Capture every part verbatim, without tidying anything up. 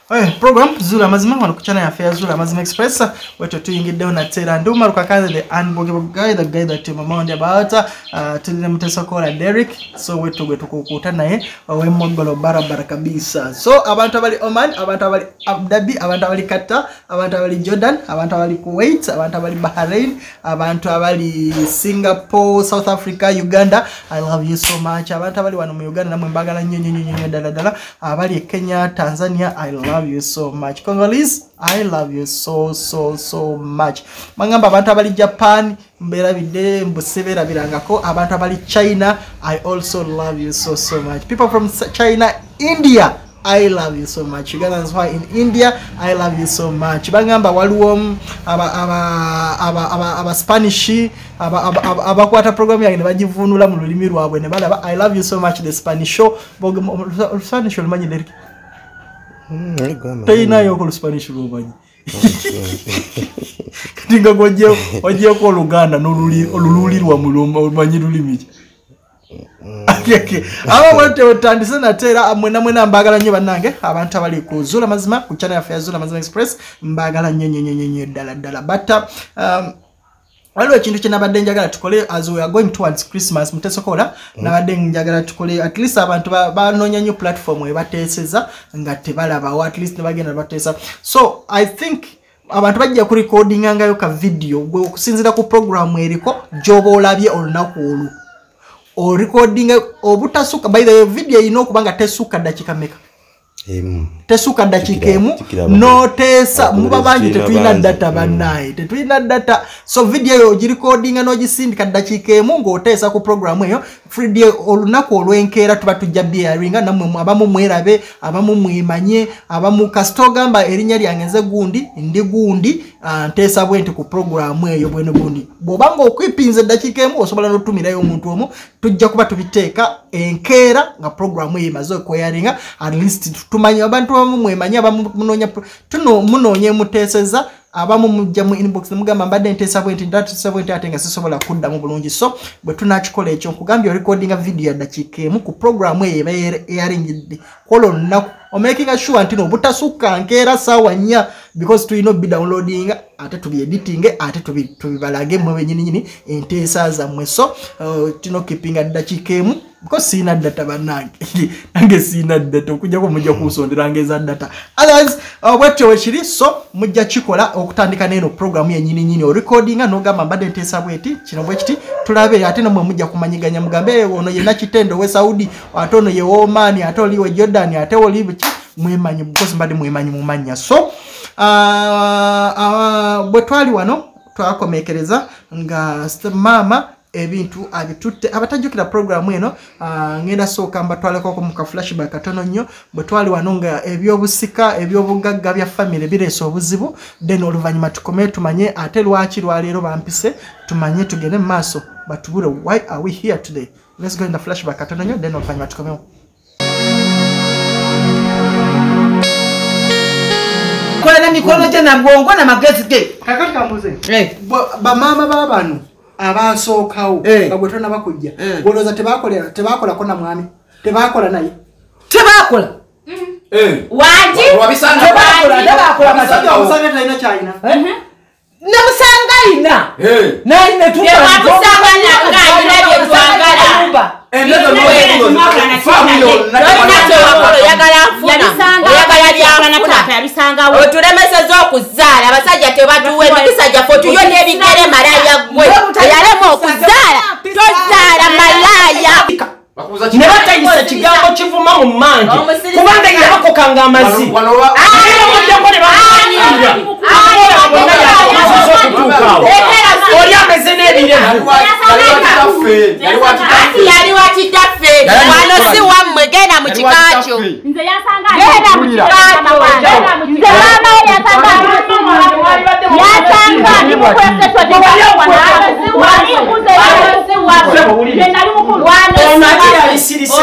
Hey, program Zula Mazima wano kuchana ya Fair Zula Mazima Express wetu tuyingidde na Tera Nduma Rukakaze the unbelievable guy the guy that my mom about uh tulile mteso kola Derek so wetu gwe tukukuta naye we mogolo barabara kabisa so abantu abali Oman abantu abali Abu Dhabi abantu abali Qatar abantu abali Jordan abantu abali Kuwait abantu abali Bahrain abantu abali Singapore South Africa Uganda I love you so much abantu abali wano mu Uganda namwe mbagala nnyo nnyo nnyo dala dala abali Kenya Tanzania I love I love you so much. Congolese, I love you so so so much. Mangamba abantu abali Japan, mbera bide mbusebera birangako abantu abali China, I also love you so so much. People from China, India, I love you so much. Ugandans why in India, I love you so much. Bangamba waluom aba aba aba aba, aba Spanish aba aba aba kwata program yange bajivunula mu lulimi rwabwe ne balaba I love you so much the Spanish show. Bogo Spanish olmanyi Derek. Tayina yo ko Spanish rubanyi Katinga gojje ojje ko Luganda no luli olululirwa mulumba olmanyi lulimi aba wote otandise na Tera amwena mwena mbagala nnyo banange abantu abali ku Zula Mazima ku channel ya Zula Mazima Express mbagala nnyo nnyo nnyo dala dala but um waliwo ekintu kye nabadde njagala tukole as we are going towards Christmas muteso kola nabadde njagala tukole at least abantu banoonya new platform we bateeseza nga tebalaba at least bagenda bateesa so I think abantu bajja ku recording ngayo ka video gwe okusinzira ku program eriko jobo olabye olunaku olu o recording obutasuka by the video ino kubanga tesuka dakika meka Emu. Tesuka dakika emu no tesa muba banji tetwina data banaye tetwina data so video yo girecording no gisindika dakika emu ngo tesa ku program eyo video olunako olwenkera tuba tujja bearinga namwe abamu mwerabe abamu mwimanye abamu kastogamba erinya lyangenze gundi ndi gundi uh, tesa bwente ku program eyo bwene gundi bobanga okwipinze dakika emu osobola no tumira yo omuntu omu tujja kuba tubiteeka enkera nga program eyo mazo kweyaringa at least tumanya abantu bamu mwemanya bamunonya tuno munonye muteseza abamu mujja mu inbox mugamba mbadde ntesa bwenti ndatu sabwenti atenga sisobola kudda mu bulungi so bwe tunakikola ekyo nkugambye recording a video ya dakika emu ku program eyo eyaringidde kolo nnaku o making sure ntino butasuka nkera sawa nya because tu ino be downloading ate to be editing ate to be to balage mwe nyini nyini entesa za mwe so uh, tino keeping a dakika emu because sina data banange nange sina data okujja ko mujja kusondera ngeza data otherwise uh, wetyo wechiri so mujja chikola okutandika neno program ya nyini nyini o recording no gamba mbadde ntesa bweti kino bwekiti tulabe ate no mujja kumanyiganya mugambe ono ye nakitendo we Saudi ate ono ye Oman ate oli we Jordan ate oli biki mwemanyi because mbadde mwemanyi mumanya so uh, uh, bwetwali wano twakomekereza nga mama ebintu abitutte abatajukira program eno uh, ngenda soka mbatwale ko mu ka flashback katono nnyo bwetwali wanonga ebyobusika ebyobugagga bya family bireso obuzibu then oluvanyuma tukome tumanye ate lwaki lwalero bampise tumanye tugene maso batubure why are we here today let's go in the flashback katono nnyo then oluvanyuma tukome kola na mikono tena mgongo na magezi ke kakati kambuze eh ba mama babanu abasokawo bagwetona bakujja goloza tebakolera tebakola kona mwami tebakola naye tebakola eh waji wabisanga tebakola tebakola basajja obusanga taina chaina na musanga ina eh na ina tu musanga na ngaina bye twangala endezo no family na yagala funa yagala byanga natata yabisanga we otulemeseza okuzaala abasajja tebatuwe ebisajja fo tuyo nebigere malaya gwe yalema okuzaala tozaala malaya ne batayisa kigambo kivuma mu manje kubanga yako kanga amazi oli ameze n'ebirevu yali wakitaffe wano si wammwe genda mu kikakyo nze yasanga genda mu kikakyo nze mama yasanga yasanga ni mukwese twajewa wali kuze yose wako genda ali mukulu wano natira bisirise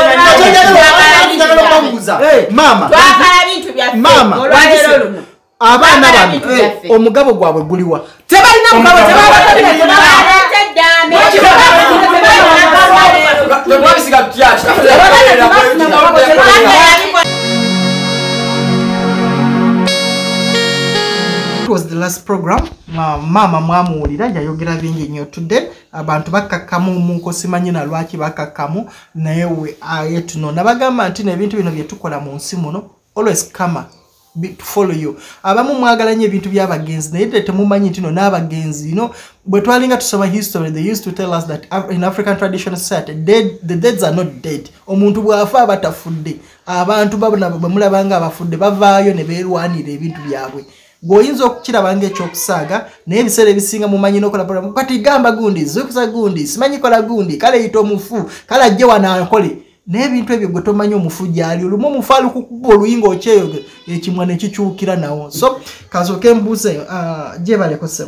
mama twakala bintu byaffe mama olwalero luno abaana bano omugabo gwabwe guliwa tebalina mugabo tebalina twabisiga tyaki was the last program. Ma, mama mwamuwulira yayogera bingi nnyo today. Abantu bakakamu munko simanyi na lwaki bakakamu naye we aye tuno. Nabagamba nti nebintu bino bye tukola mu nsi muno always come to follow you. Abamu mwagala nnyo ebintu by'abagenzi naye temumanyi nti no n'abagenzi, you know, bwe twalinga tusoma history they used to tell us that in African traditional society dead, the deads are not dead. Omuntu bw'afa abatafudde. Abantu babona bamulabanga abafudde bavaayo ne beerwanira ebintu byabwe. Goyinza okukiraba ng'ekyokusaaga naye ebiseera ebisinga mumanyi n'okola program kati gamba gundi zukusa gundi simanyi kola gundi kale yita omufu kale ajje wanankole n'ebintu ebyo gwe tomanyi omufu gyali olumu omufu alukukuba oluyinga okyeyo ekimwa ne kikyukira nawo. So kasooke mbuuze gye baleko ssebo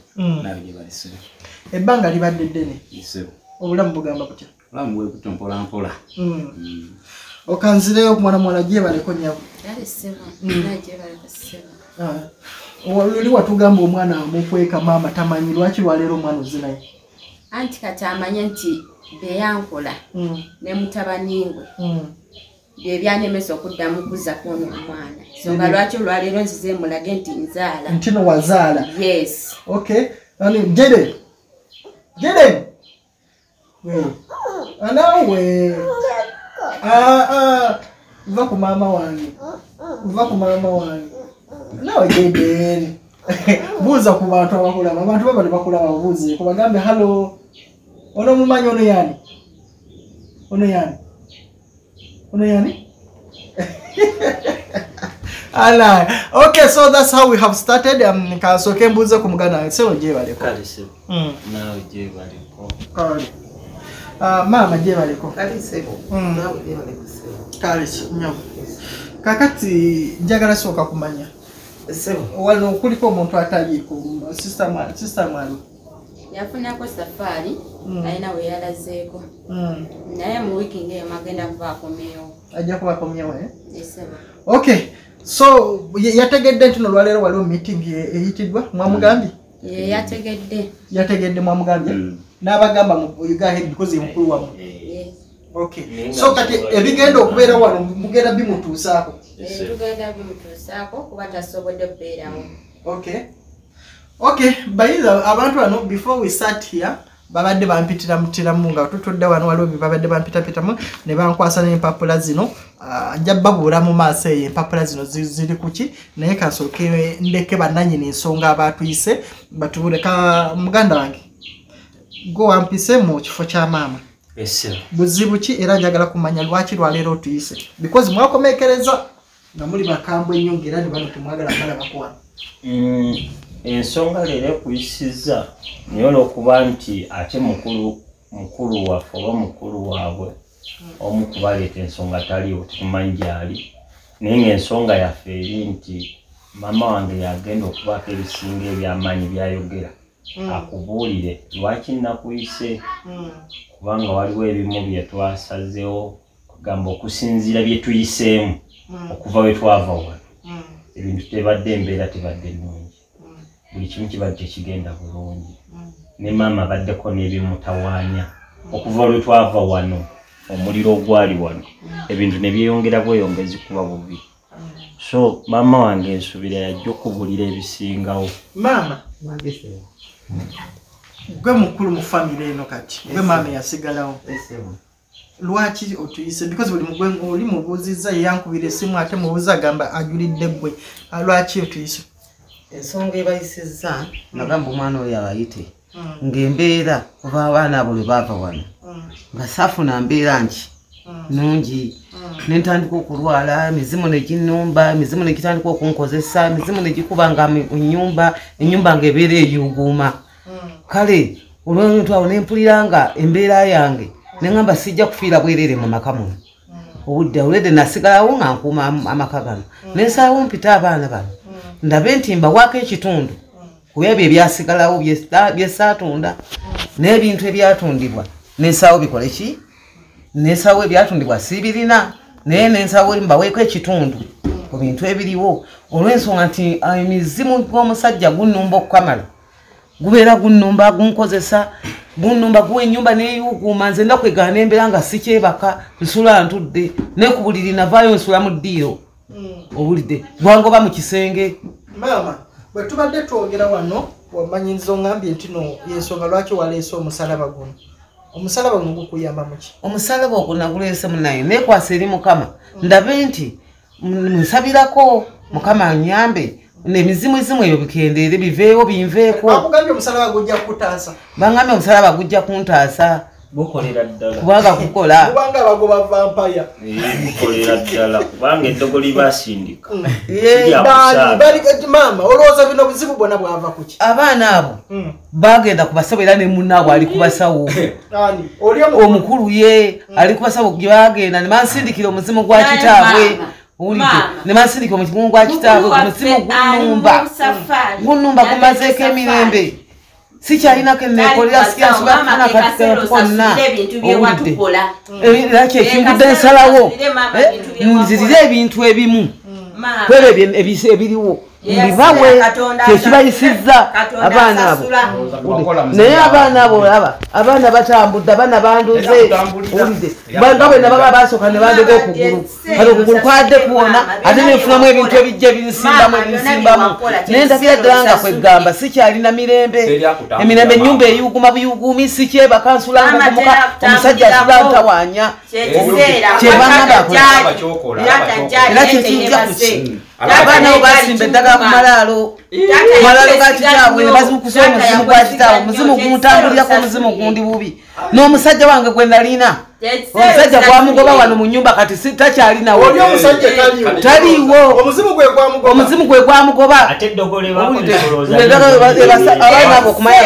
ebbanga libadde ddene obulamu bugamba kutya? Obulamu bwe buto mpola mpola. Okanzireyo mwana mwana gye baleko nnyabo oluli watugamba omwana amukweka maama tamanyi lwaki lwaleero omwana ozinaye anti kati amanye nti beyankola ne mutabani we byebyanemesa okuddamu kuzza kwono omwana songa lwaki olwaleero nzize mulage nti nzaala ntino wazaala. Yes. Okay. Ani jede jede we anawe ah ah va ku mama wange va ku mama wange nawe jede buuza ku bantu abakulaba abantu baba ne bakulaba buuze kubagambe hello ono mumanyi ono yani ono yani ono yani ala. Okay, so that's how we have started. Um kasoke mbuuze ku mugana sebo je baleko kalise mm nawe je baleko kale ah mama je baleko kalise nawe je baleko kalise nyo kakati njagala soka kumanya sebo wano kuliko omuntu ataji ku sister man sister man yafunako safari alina we yalazeeko naye mu wiki ngeyo magenda kubakomyewo ajja kubakomyewo eh? Yes. Okay, so yategedde nti nolwaleero waliwo meeting eyitidwa mwamugambye yategedde yategedde mwamugambye n'abagamba mu Uganda because ye mukulu wamu. Okay, so kati ebigenda okubeera wano mugenda bimutuusaako tugenda bimutuusaako kuba tasobodde kubeerawo. Okay. Okay, bayiza abantu bano before we start here babadde bampitira mutira munga tutudde wano waliwo babadde bampita pitamu ne bankwasa n'empapula zino njja babuula mu maaso eyo empapula zino ziri kuki naye kasooke ndeke bannannyini ensonga abatuyise batubuleka muganda wange go wampise mu kifo kya maama buzibu ki era njagala kumanya lwaki lwaleero otuyise because mwakomekereza nga muli bakambwe ennyo ng'era ne bano temwagala mbala bakuwana. Ensonga leero ekuyisizza naye olw'okuba nti ate mukulu mukulu waffe oba mukulu waabwe omu kubaleeta ensonga taliwo tetumanyi gyali naye ng'ensonga yaffe eri nti maama wange yagenda okubaako ebisinga ebyamaanyi byayogera akubuulire lwaki nakuyise kubanga waliwo ebimu bye twasazeewo kugamba okusinziira bye tuyiseemu okuva we twava wano ebintu tebadde embeera tebadde nnungi buli kimu kibadde tekigenda bulungi ne maama baddeko n'ebimutawaanya okuva lwe twava wano omuliro ogwali wano ebintu ne byeyongera bweyongezi kuba bubi so maama wange ensubira yajja okubulira ebisingawo. Maama gwe mukulu mu famire eno kati gwe maama yasigalawo lwaki otuyise because buli mugwe oli mubuuzizza yankubira essimu ate mubuuza agamba ajulidde gwe lwaki otuyise? Ensonga ebayisizza nagamba omwana oyo abayite ng'embeera oba abaana abo lwe baava wano nga saafuna mbeera nki nungi nentandika okulwala emizimu neginnumba emizimu negitandika okunkozesa emizimu negikuba nga ennyumba ennyumba ng'ebeera eyuuguuma kale olw'omuntu awo nempulira nga embeera yange neŋŋamba sijja kufiira bwereere mu maka muno obudde olwedde nasigalawo nga nkuuma amaka gano nensalawo mpita abaana bano ndabe nti mbawaako ekitundu ku ebyo ebyasigalawo bye saatunda n'ebintu ebyatundibwa nensalawo bikole ki nensalawo ebyatundibwa siibirina naye nensalawo mbaweeko ekitundu ku bintu ebiriwo olw'ensonga nti emizimu gw'omusajja gunnumba okukamala gubeera gunnumba gunkozesa gunnumba guwa ennyumba n'eyuuguuma nze ndakwegana n'embeera nga sikyebaka nsula ntudde ne ku buliri navaayo nsula mu ddiiro obulidde gwangoba mu kisenge. Maama bwe tubadde twogera wano wamanyiriza ongambye nti no yensonga lwaki waleese omusalaba guno omusalaba guno gukuyamba muki omusalaba ogwo naguleese munaye neekwasa eri mukama ndabe nti nsabirako mukama anyambe n'emizimu ezimu eyo bikendeere biveewo binveeko bakugambye omusalaba gujja kutaasa bangambye omusalaba gujja kuntaasa gukolera ddala kubanga kukola kubanga bagoba vampaya gukolera ddala kubanga eddogoli basindika mama olowooza bino buzibu bwona bwava kuki abaana abo bagenda kubasawo era ne munnaabwe ali kubasawo omukulu ye ali kubasawo gye bagenda ne bansindikira omuzimu gwa kitaabwe owulidde ne bansindikira omuzimu gwa kitaabwe omuzimu gunnumba gunnumba gumazeeko emirembe sikyalinako enneekolera sikyansobola kufuna katika konna owulidde era kyekimbudde ensalawo nzirira ebintu ebimu kwebyo ebiriwo mbibawe kyekibayisizza abaana abo naye abaana abo olaba abaana batambudde abaana banduze owulidde nga bwe nababa basooka ne bandega okugulu kale okugulu kwadde kuwona ate nenfunamu ebintu ebijja ebinsimbamu ebinsimbamu naye ndabira ddala nga kwegamba sikyalina mirembe emirembe ennyumba eyuguma buyugumi sikyebaka nsulanga ogumuka omusajja asula ntawaanya kyebangambaaera kyekijja kuki abaana abo basimba eddagala ku malaalo malaalo ga kitaabwe ne bazimukusa omuzimu gwa kitaabwe omuzimu gumutambulirako omuzimu gundi bubi n'omusajja wange gwe nalina omusajja gwamugoba wano mu nyumba kati takyalinawo taliiwo omuzimu gwe gwamugoba abaana abo okumanya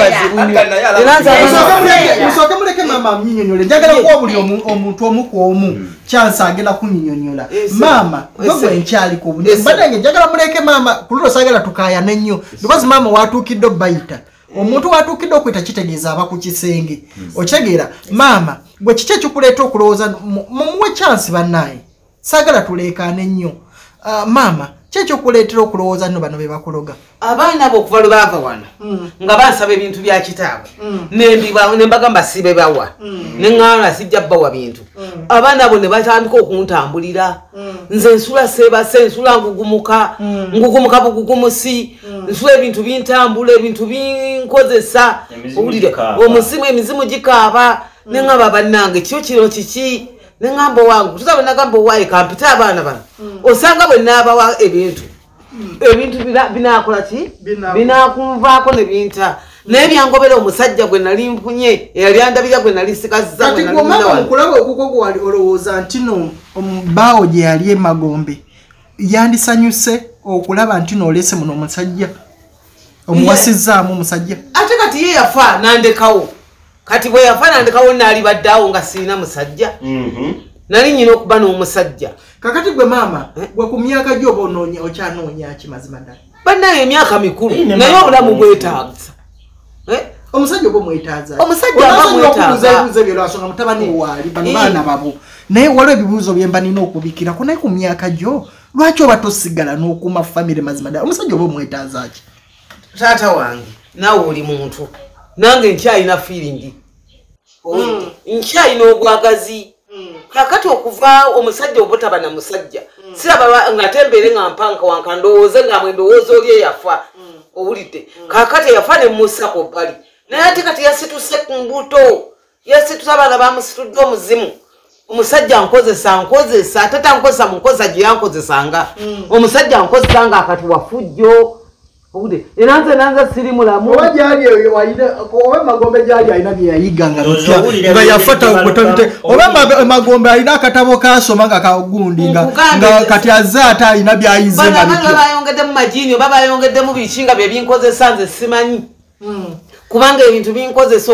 bazibumusooke muleke mama mnyinyonyola njagala kuwa buli omuntu omu ku omu kyansi agenda kunyinyonyola mama gwe nkyaliko obunembadde njagala muleke mama kululo saagala tukaayana nnyo because mama watuukidde bayita omuntu watuukidde okwita kitegeeza aba ku kisenge okitegeera maama gwe kiki ekikuleeta okulowooza mumuwe chansi bannaaye saagala tuleekaane nnyo maama ki ekyokuleetera okulowooza nno bano be bakuloga abaana abo okuva lwe baava wano nga bansaba ebintu bya kitaabwe ne mbagamba sibe bawa ne ŋŋaana sijja bbawa bintu abaana abo ne batandika okuntambulira nze nsula seebase nsula ngugumuka ngugumuka bugugumusi nsula ebintu bintambula ebintu binkozesa owulire omuzimu emizimu gikaaba ne ŋŋamba bannange kyo kino kiki ne ŋŋamba wange tuzaba nagamba owaaye kampita abaana bano osanga bwe naabawa ebintu ebintu binaakola ki binaakunvaako ne binta naye byangobera omusajja gwe nali mpunye eyali andabira gwe nali sikazza kati gwomama mukulaba okuko gwali olowooza nti no baawo gye yali emagombe yandisanyuse okulaba nti nooleese muno omusajja omuwasizzaamu omusajja ate kati ye yafa nandekawo kati bwe yafa nandekawo naali baddaawo nga sirina musajja nali nyina okuba n'omusajja kakati gwe maama gwe ku myaka gyoba onoonya okyanoonya ki mazima ddala bannaye emyaka mikulu naye obulamu bwetaagisa omusajja oba omwetaaza omusajja aba mwetaaza ebibuuzo ebyolwasonga mutabani waali bano baana babo naye waliwo ebibuuzo bye mba nina okubikirako naye ku myaka gyo lwaki oba tosigala n'okuuma famire mazima ddala omusajja oba omwetaaza ki taata wange naawe oli muntu nange nkyalina feelingi nkyalina obwagazi kakati okuva omusajja obutaba na musajja siraba ngatembeere nga mpanka wanka ndowooze nga mwe ndowooza oli eyafa owulidde kakati yafa ne musako bbali naye ate kati yasituse ku mbuto yasituse abaana bamusitudde omuzimu omusajja nkozesa nkozesa ate tankozesa mu nkozesa gye yankozesanga omusajja nkozesa nga akati wafujjo owulidde era nze nanze siri mulamu oba gyali eyo oba emagombe gyali alina bye yayiganga nga yafata okutabite oba emagombe alina akatabo kasoma nga kagundi nga kati azze ate alina byayizenga bana bayongeddemu majini oba bayongeddemu biki nga bye binkozesa nze simanyi kubanga ebintu binkozesa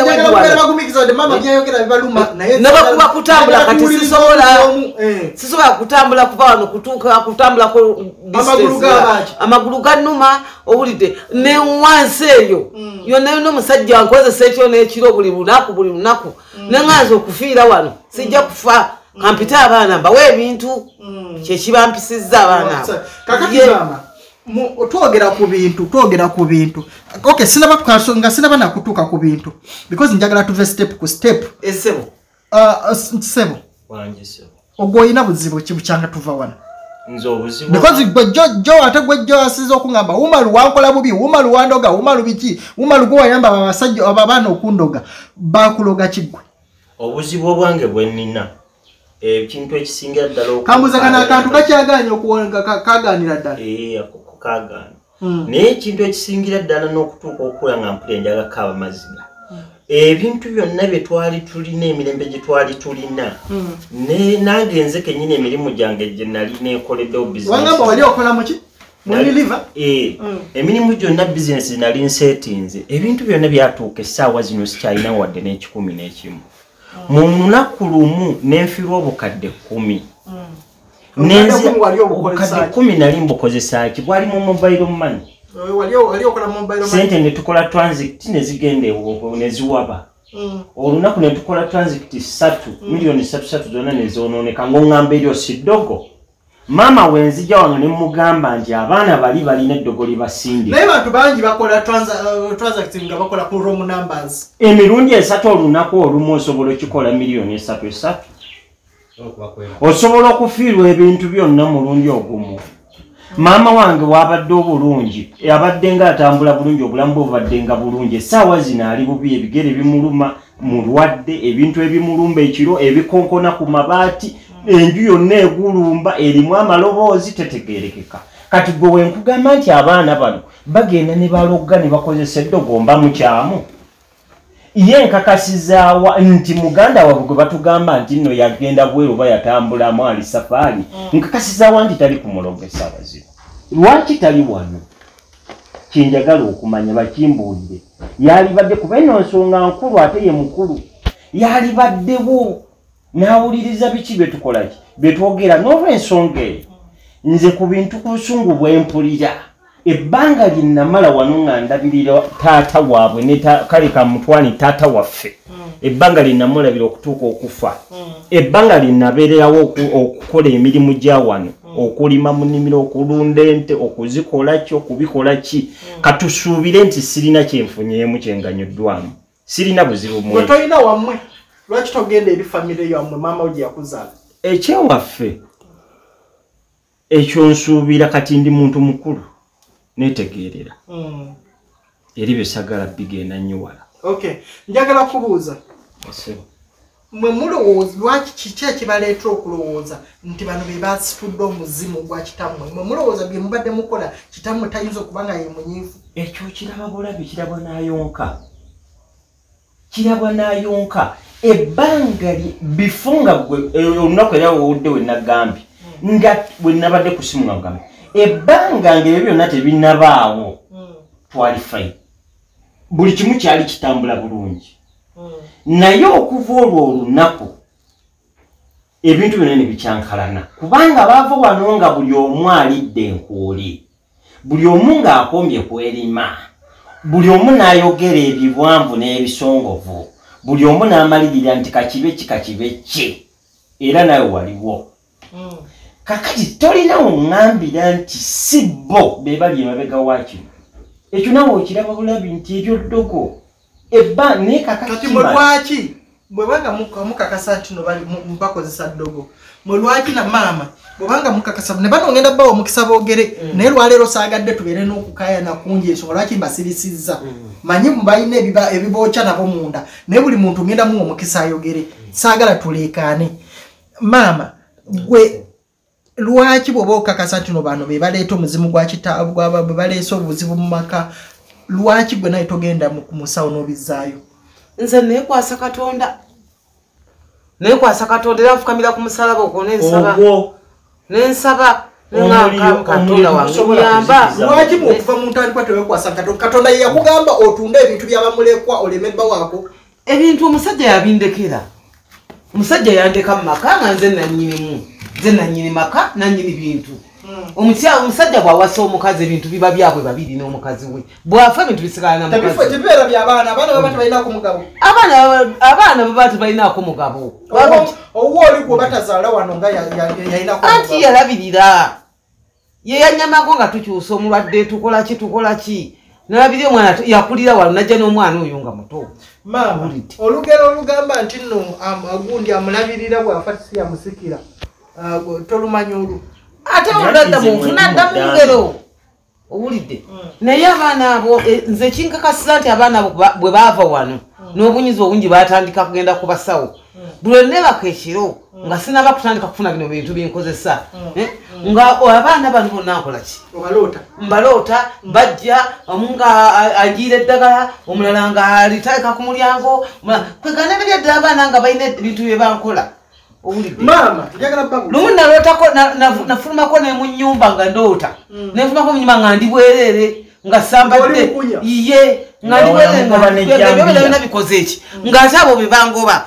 okamannabakuba kutambula kati sisobola sisobola kutambula kuva wano kutuuka kutambulako amagulu gannuma owulidde ne wansi eyo yonna yonna omusajja nkozesa ekyo n'ekiro buli lunaku buli lunaku neŋŋanza okufiira wano sijja kufa kampita abaana mbawe ebintu kyekibampisizza abaana abo twogera ku bintu twogera ku bintu okay sinaba nga sinaba nakutuuka ku bintu because njagala tuve step ku step esebo uh, sebo ogwo olina buzibu kibukyanga tuva wano nzo obuzibu because gwe jo jo ate gwe jo asizo okungamba umalu wankola bubi umalu wandoga umalu biki umalu gwe wayamba abasajja ababana okundoga bakuloga kigwe obuzibu bwange bwenina ekintu ekisingira ddala kambuza kana akantu kakyaganya okuwonga kaganira ddala eh akoko kagana naye ekintu ekisingira ddala n'okutuuka okula nga mpula enjaga kaba maziga ebintu byonna bye twali tulina emirembe gye twali tulina ne nange nze kennyini emirimu gyange gye nali neekoleddewo business wangamba wali okola muki muri liver eh emirimu gyonna business nali nsetinze ebintu byonna byatuuka essaawa zino sikyalina wadde n'ekikumi n'ekimu mu lunaku lumu nenfirwa obukadde kkumi nenze obukadde kkumi nali mbukozesa ki bwali mu mobile money wali okola mobile money sente ne tukola transit ne zigende ne ziwaba olunaku ne tukola transit ssatu milioni ssatu ssatu zonna ne zonooneka ng'oŋŋamba eryo si ddogo mama wenzija wano ne mugamba nti abaana bali balina eddogo libasindika naye bantu bangi bakola transact nga bakola ku wrong numbers emirundi esatu olunaku olumu osobola okikola miliyoni esatu esatu osobola okufiirwa ebintu byonna mulundi ogumu maama wange wabadde obulungi abadde nga atambula bulungi obulamu bwe bubadde nga bulungi essaawa zino ali bubi ebigere bimuluma mulwadde ebintu ebimulumba ekiro ebikonkona ku mabaati enju yonna egulumba erimu amaloboozi tetegerekeka kati gwe wenkugamba nti abaana bano bagenda ne balogga ne bakozesa eddogo mba mukyamu ye nkakasizaawa nti muganda wabwe gwe batugamba nti nno yagenda bweru oba yatambulamu ali safaari nkakasizaawa nti tali kumuloga essaawa zino lwaki tali wano kyenjagala okumanya bakimbuulire yalibadde kuba eno nsonga nkulu ate ye mukulu yalibaddewo n'awuliriza biki bye tukola ki bye twogera n'olw'ensonga eyo nze ku bintu ku busungu bwe mpulira ebbanga lye namala wano nga ndabirira taata waabwe ne kale kamutwani taata waffe ebbanga lye namulabira okutuuka okufa ebbanga lye nabeererawo okukola emirimu gya wano okulima mu nnimiro okulunda ente okuzikola ki okubikola ki katusuubire nti sirina kyenfunyeemu kyenganyuddwamu sirina buzibu mwe tolina wammwe lwaki togenda eri famire yammwe maama we gye yakuzaala ekyewaffe ekyo nsuubira kati ndi muntu mukulu netegeerera eri besagala bigenda nnyiwala okay njagala kubuuza mwe mulowooza lwaki kiki ekibaleeta okulowooza nti bano be basitudde omuzimu gwa kitammwe mwe mulowooza bye mubadde mukola kitammwe tayinza okuba nga ye munyiivu ekyo kiraba bulabi kirabwa n'ayonka kirabwa n'ayonka ebbanga bifunga gwe olunaku era owudde we nagambye nga bwe nabadde ku simu ngagambye ebbanga ng'ebyo byonna tebinabaawo twali fine buli kimu kyali kitambula bulungi naye okuva olwo olunaku ebintu byonna ne bikyankalana kubanga baava wano nga buli omu alidde enkuuli buli omu ng'akombye kwerima buli omu n'ayogera ebibwanvu n'ebisongovu buli omu n'amalirira nti kakibe ki kakibe ki era nawe waliwo kakati tolina oŋŋambira nti si bo be bali emabega wakino ekyo nawe okiraba bulabi nti eryo ddogo ebba naye kakati mwe lwaki bwebanga mukakasa nti no bakozesa ddogo mwe lwaki na maama bwebanga mukakasa ne bano ngenda bawo omukisa boogere naye lwaleero saagadde tubeere n'okukayana kungi ensonga lwaki mbasirisizza manyi mubalina ebibookya nabo munda naye buli muntu ngenda mu omukisa ayogere saagala tuleekaane maama gwe lwaki bw'oba okakasa nti no bano be baleeta omuzimu gwa kitaabwe bwe baleese obuzibu mu maka lwaki gwe naye togenda ku musawo n'obizzaayo nze neekwasa katonda neekwasa katonda era nfukamira ku musalaba okwo nensaba nensaba katonda wange muyamba lwaki bw'okuva mu ntandikwa tewekwasa katonda katonda ye yakugamba otunde ebintu by'abamulekwa oleme bba waako ebintu omusajja yabindekera omusajja yandeka mu maka nga nze nanyinimu nze nanyini maka nanyini bintu omusajja bw'awasa omukazi ebintu biba byabwe babiri n'omukazi we bwafa ebintu bisigala namukazi tebibeera by'abaana abaana baba tebalinaako mugabo abaana baba tebalinaako mugabo owo oli gwe batazaala wano nga yalinaako anti yalabirira ye yanyamago nga tukyusa omulwadde tukola ki tukola ki nalabirira omwana yakulira wano najja n'omwana oyo nga muto maama olugero olugamba nti nno gundi amulabirira bw'afa si yamusikira tolumanyi olwo ate olwadda muntu nadda mu ngero owulidde naye abaana abo nze kinkakasira nti abaana abo bwe baava wano n'obunyizi obungi batandika kugenda ku basawo buli nebaka ekiro nga sinaba kutandika kufuna bino bintu binkozesa nga abaana bano bonna nkola ki mbaloota bajja omu nga agiira eddagala omulala nga aliteeka ku mulyango kwegana ebirya ddala abaana nga balina ebintu bye bankola lumu nalootako nafulumako ne mu nnyumba nga ndoota nenfulumako mu nyumba nga ndi bwereere nga sambadde iye nga ndi bwereere nga byona bikoze eki ng'ate abo be bangoba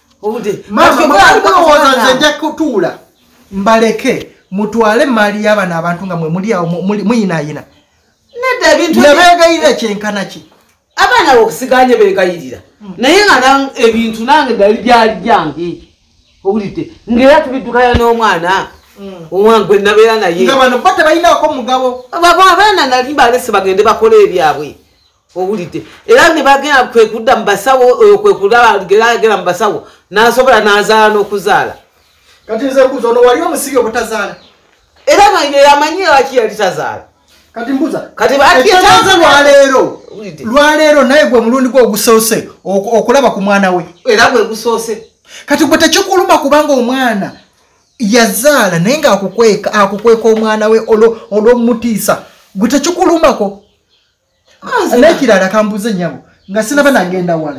nze kutuula mbaleke mutwale maali y'abaana abantu nga mwe muli awo muyinayina nedda ebintu nebegayirira ekyenkana ki abaana bokusiganye begayirira naye nga ebintu nange gali byali byange owulidde ng'era tubiddukanya n'omwana owange nabeera naye nga bano bo tebalinaako mugabo abaana nali balese bagende bakole ebyabwe owulidde era ne bagenda kwekudda mu basawo oyo kwekudagera mu basawo n'asobola n'azaala n'okuzaala kati nze mbuza ono wali omusigi obutazaala era amanyi lwaki yali tazaala kati mbuza kati batyetanze lwaleero lwaleero naye gwe mulundi gwe ogusoose okulaba ku mwana we era gwe gusoose kati gwe tekikuluma kubanga omwana yazaala naye ng'akukweka akukweka omwana we olw'omutiisa gwe tekikulumako nekirala kambuze nyabo nga sinaba nagenda wala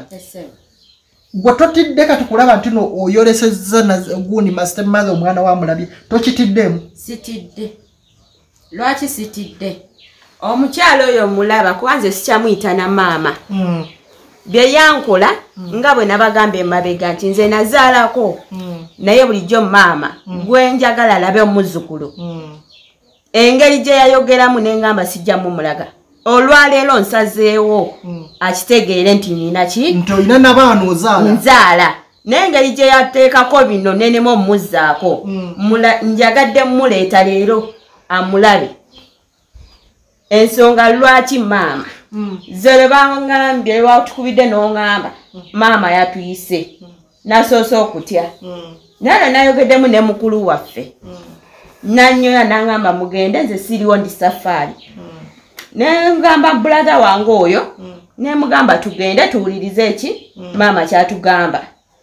gwe totidde kati kulaba nti no oyolesezza gundi master mother omwana wa mulabye tokitiddemu sitidde lwaki sitidde omukyalo oyo mulaba kubanze sikyamuyita na maama mm. bye yankola mm. nga bwe nabagamba emabega nti nze nazaalako mm. naye bulijjo maama mm. gwe njagala alabe omuzzukulu mm. engeri gye yayogeramu nengamba sijjamu mulaga olwaleero nsazeewo mm. akitegeere nti nina ki nti olina n'abaana ozaala nzaala n'engeri gye yateekako bino nenemu omuzzaako mm. njagadde muleeta leero amulabe ensonga lwaki maama mm. zere bangambye lwatukubidde n'ongamba mm. maama yatuyise mm. nasoose okutya mm. nalo nayogeddemu ne mukulu waffe mm. nanyoya nangamba mugende nze siriwo ndi safaari mm. nengamba brother wange oyo mm. nemugamba tugende tuwulirize eki mm. maama kyatugamba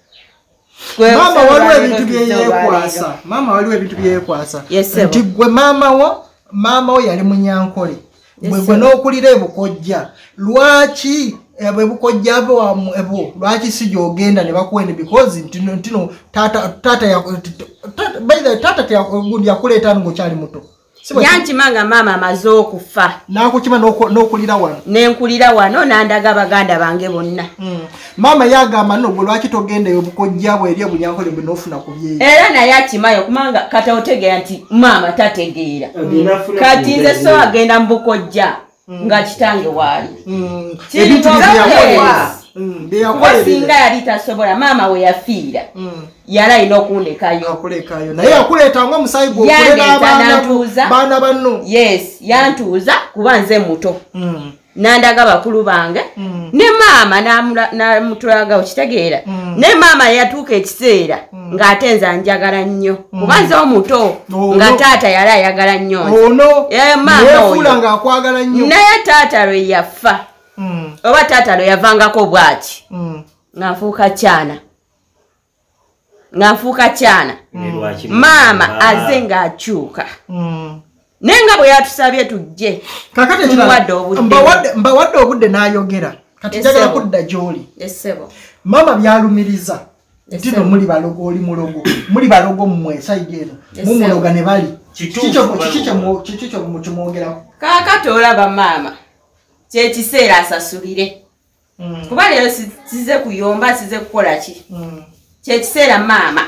mama waliwo ebintu byeyekwasa mama waliwo ebintu byeyekwasa nti gwe maama wo maama wo yali munyankole bwe gwe n'okulira ebukojja lwaki bwe bukojja abo ebo lwaki si gyogenda ne bakuwende because ntino ntino tata tata ya by the tata ya gundi yakuleeta ng'okyali muto yankimanga maama amaze okufa nakukima n'okulira wano nenkulira wano nandaga baganda bange bonna mm. maama yagamba no gwe lwaki togenda ebukojja bwe eri obunyankole bwe n'ofuna ku byeyi era naye akimayo kumanga kata otegeera nti maama tategeera mm. kati nze so agenda mu bukojja mm. nga kitange waali mm. ebintu byakola singa yali tasobola maama we yafiira mm. yali alina okundekayo akulekayo naye yakuleeta nga omusaayi gwe okulera baana banno yes yantuuza kuba nze muto mm. nandaga bakulu bange mm. ne maama namutulaga okitegeera mm. ne maama yatuuka ekiseera mm. ng'ate nze anjagala nnyo mm. kuba nze omuto oh, nga no. taata yali ayagala nnyo oh, no. e, maama oyo ng'akwagala nnyo naye taata lwe yafa mm. oba taata lwe yavangako bwaki mm. ng'afuuka kyana ng'afuuka kyana mm. maama aze ng'akyuka mm. nenga bwe yatusabye tujje kakati mbawadde obudde n'ayogera kati njagala kudda gy'oli mama byalumiriza tino muli balogo oli mulogo muli balogo mmwe sayidi eno mumuloga ne bali kikikyo mukimwogerako kakati olaba maama kyekiseera asasulire kuba leero size kuyomba size kukola ki kyekiseera maama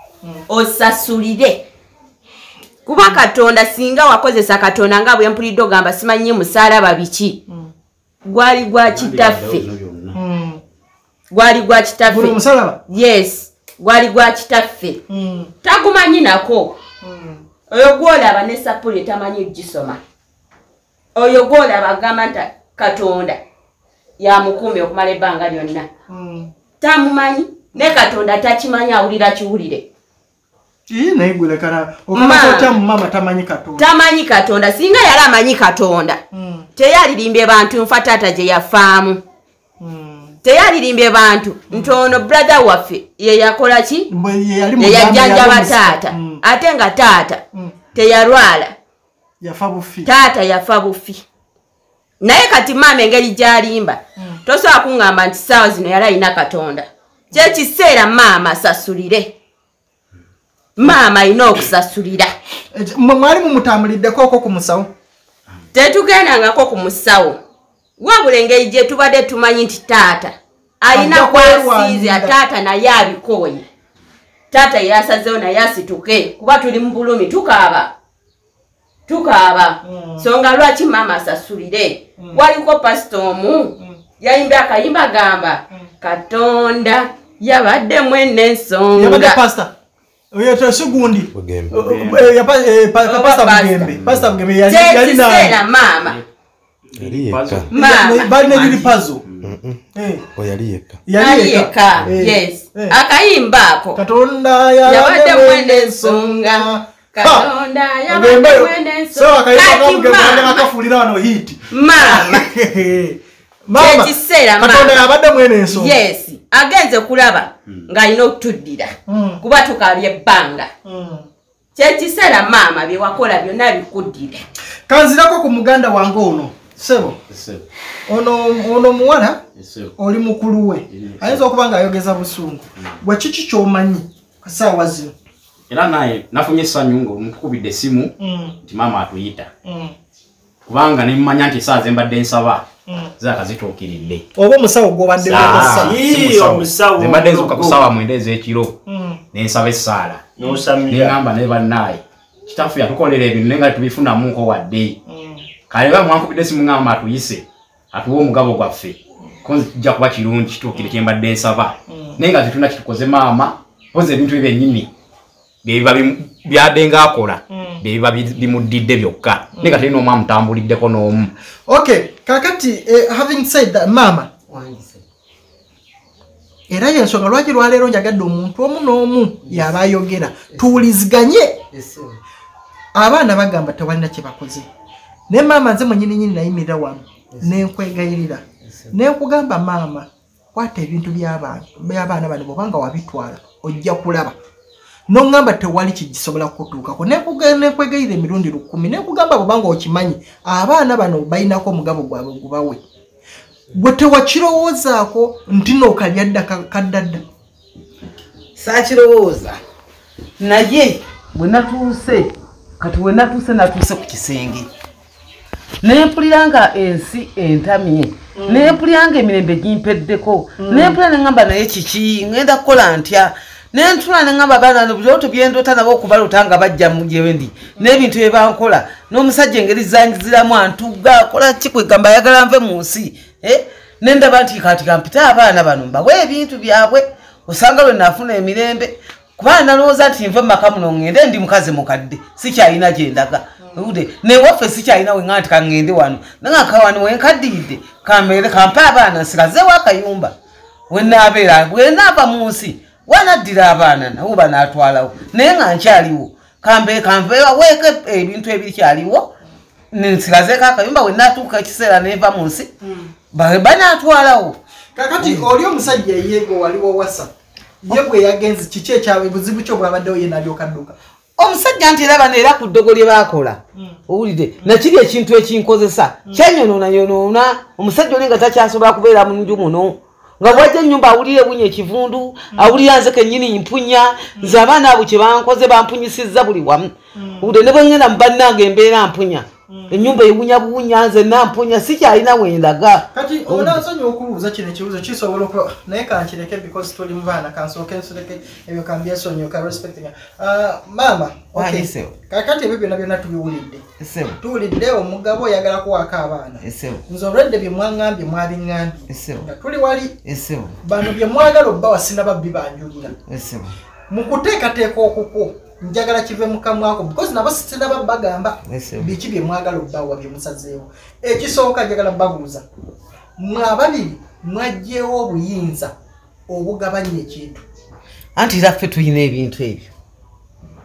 osasulire kuba katonda singa wakozesa katonda nga bwe mpulidde ogamba simanyi musalaba biki gwali gwa kitaffe gwali gwa kitaffe yes gwali gwa kitaffe tagumanyi nako oyo gwolaba ne sapuli tamanyi gisoma oyo gwolaba agamba nti katonda yamukuumi okumala ebbanga lyonna tamumanyi ne katonda takimanyi awulira kiwulire Ii naye gwe lekana okamaso mama tamanyi Katonda. Tamanyi Katonda singa yali amanyi Katonda. Mm. Teyalirimbye bantu nfa taata gye yafaamu. Mm. Teyalirimbye bantu ntono brother waffe ye yakola ki? Ye yajjanjaba taata. Mm. Ate nga taata mm. teyalwala. Yafa bufi. Taata yafa bufi. Naye kati mama engeri gy'alimba mm. tosobola kungamba nti ssaawa zino yali alina Katonda. Kye kiseera mama sasulire. Mama alina okusasulira. Mwali mumutambuliddeko okwo ku musawo? Tetugendangako ku musawo. Wabula engeri gye tubadde tumanyi nti taata alina kwasiiza taata naye abikooye. Taata yasazeewo naye asituke kuba tuli mu bulumi tukaaba. Tukaaba. Mm. Songa lwaki mama asasulire. Mm. Waliko pasito omu mm. yayimba akayimba gamba mm. Katonda yabadde mwene ensonga. Yabadde pastor. Oyo tesugundi. Bugembe. Ya pastor Bugembe. Pastor Bugembe yali yali na mama. Yali yeka. Mama. Bali na yuli puzzle. Eh. O yali yeka. Yali yeka. Yes. Akayimba ako. Katonda yabadde mwene ensonga. Katonda yabadde mwene ensonga. So akayimba Bugembe akafulira wano hit. Mama. Mama. Katonda yabadde mwene ensonga. Yes. Agenze kulaba mm. nga alina okutuddira mm. kuba tukabye ebbanga mm. kyekiseera maama bye wakola byonna bikuddire. Kanzirako ku muganda wange ono sebo ono ono muwala oli mukulu we ayinza okuba nga ayogeza busungu bwe kiki ky'omanyi kasaawa zino? Era naye nafunye essanyu ng'omukubidde essimu nti maama atuyita kubanga ne mmanya nti essaawa ze mbadde nsaba zaka zituukiridde. Oba omusawo gw'obadde wekasa. Ii omusawo. Ze mbadde nzuuka ku ssaawa mwenda ez'ekiro ne nsaba essaala. N'osamira. Ne ngamba ne bannaaye kitaffe yatukolera ebintu naye nga tubifunamuko wadde. Kale ba mwankubidde essimu ngamba atuyise atuwe omugabo gwaffe konzi kijja kuba kirungi kituukire kye mbadde nsaba. Naye nga tetulina kitukoze maama poze ebintu ebyo byennyini byebiba byaddenga akola byebiba bimuddidde byokka naye nga terina omu amutambuliddeko n'omu. Okay, kakati eh, having said that mama era yensonga lwaki lwaleero njagadde omuntu omu n'omu yaba ayogera tuwuliziganye. Abaana bagamba tewalina kye bakoze ne maama nze mwenyini nyini nayimirira wano nenkwegayirira nenkugamba maama kwata ebintu by'abantu by'abaana bano bwobanga wabitwala ojja kulaba nongamba tewali kigisobola kutuukako nekwegayirira emirundi lukumi nekugamba bwobanga okimanyi abaana bano balinako omugabo gwabwe gubawe gwe tewakirowoozaako nti nookalya dda kaddadda. Saakirowooza naye bwe natuuse kati we natuuse natuuse ku kisenge nempulira nga ensi entamye mm. nempulira nga emirembe gimpeddeko mm. nempulira neŋŋamba naye kiki ŋŋenda kukola ntya nentula neŋŋamba abaana byoto byendoota nabo okubaluta nga bajja mu gye ndi n'ebintu bye bankola n'omusajja engeri zangiziramu antuga akola ki kwegamba ayagala nve mu nsi eh? Nendaba nti kati kampita abaana bano mbawe ebintu byabwe osanga lwe naafuna emirembe kubanga nalowooza nti nve maka muno ŋŋende ndi mukazi mukadde sikyalina gye ndaga ude ne waffe sikyalina we nganti kaŋŋende wano nangaka wano wenkaddiridde kambeere kampe abaana nsirazeewo akayumba we naabeera bwe naava mu nsi wanaddira abaana nabo banaatwalawo naye nga nkyaliwo kambe kanveewa weeke ebintu ebikyaliwo nsirazeeko akayumba we naatuuka ekiseera neva mu nsi banaatwalawo. Kakati oli omusajja yeego waliwo wasa ye bwe yagenze kiki ekyawe buzibu kyo bwabaddewo ye nalyokaduka omusajja nti era bano era ku ddogo lye baakola owulidde nakiri ekintu ekinkozesa kyanyonoonanyonoona omusajja oli nga takyasobola kubeera mu nju muno nga bwajja ennyumba awulira ebunya ekivundu awulira nze kennyini mpunya nze abaana abo kye bankoze bampunyisizza buli wamu owulidde ne bwe ngenda mu bannange embeera mpunya ennyumba ewunya buwunya nze nampunya sikyalina wendaga. Kati onansonyi okubuuza kino ekibuuzo kisobola okuba naye kankireke because tuli mu baana kansooke nsoleke ebyo kambyesonyiwa ka respecting uh, maama okay. Kakati ebyo byonna byonna tubiwulidde tuwulidde omugabo oyagala kuwaako abaana nze olwedde bye mwaŋŋambye mwabiŋŋambye nga tuli wali bano bye mwagala obba wasina babbi banjulira mu kuteekateeka okukwo njagala kive mukamwako because nabo sinaba bagamba biki bye mwagala obbawa bye musazeewo. Ekisooka njagala babuuza mwababiri mwajjeewo obuyinza obugabanya ekintu anti raffe tulina ebintu ebyo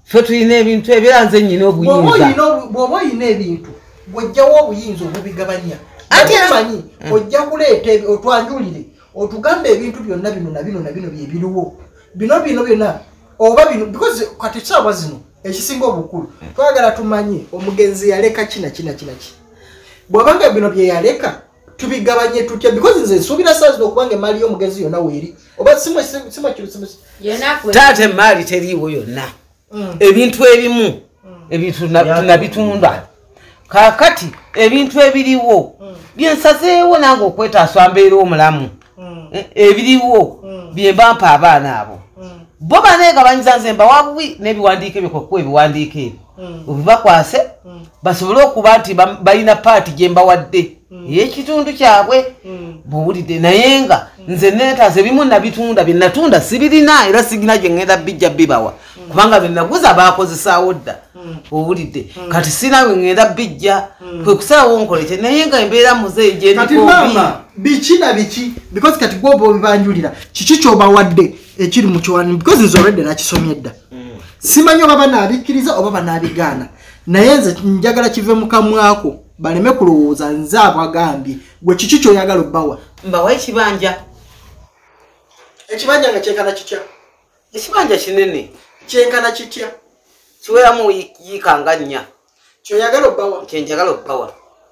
ffe tulina ebintu ebiranze nnyina obuyinza bw'oba oyina ebintu bw'ojjawo obuyinza obubigabanya ate emanyi ojja kuleeta otwanjulire otugambe ebintu byonna bino na bino na bino byebiriwo bino bino byonna oba bino because kati saawa zino ekisinga obukulu twagala tumanye omugenzi yaleka kina kina kina ki bw'abanga bino bye yaleka tubigabanye tutya because nze nsuubira saa zino okubanga emaali y'omugenzi yonna weeri oba simwe simwe kiro simwe taata emaali teriiwo yonna ebintu ebimu ebintu nabitunda kakati ebintu ebiriwo byensazeewo nange okwetaaswa mbeera omulamu ebiriwo byembampa abaana abo bo baneegabanyiza nze mbawa bubi n'ebiwandiiko ebyo kwekuba ebiwandiiko ebyo obibakwase basobole okuba nti balina paati gye mbawadde ey'ekitundu kyabwe bwowulidde naye nga nze neetaasa ebimu nabitunda bye natunda sibirina era sigina gye ŋŋenda bijja bibawa kubanga bye naguza baakozesaawo dda owulidde kati sina bwe ŋŋenda bijja kwe kusalawo nkolekye naye nga embeera muzeeyi gyendikobi biki na biki because kati gwoba obibanjulira kiki kyobawadde ekiri mu kiwani because nze olwedde nakisomye dda simanyi oba banaabikkiriza oba banaabigaana naye nze njagala kive mu kamwako baleme kulowooza nze abagambye gwe kiki kyoyagala obbawa mbawa ekibanja ekibanja nga kyenkana kitya ekibanja kinene kyenkana kitya kiweramu yiikanga nnya kyoyagala obbawa kyenjagala obbawa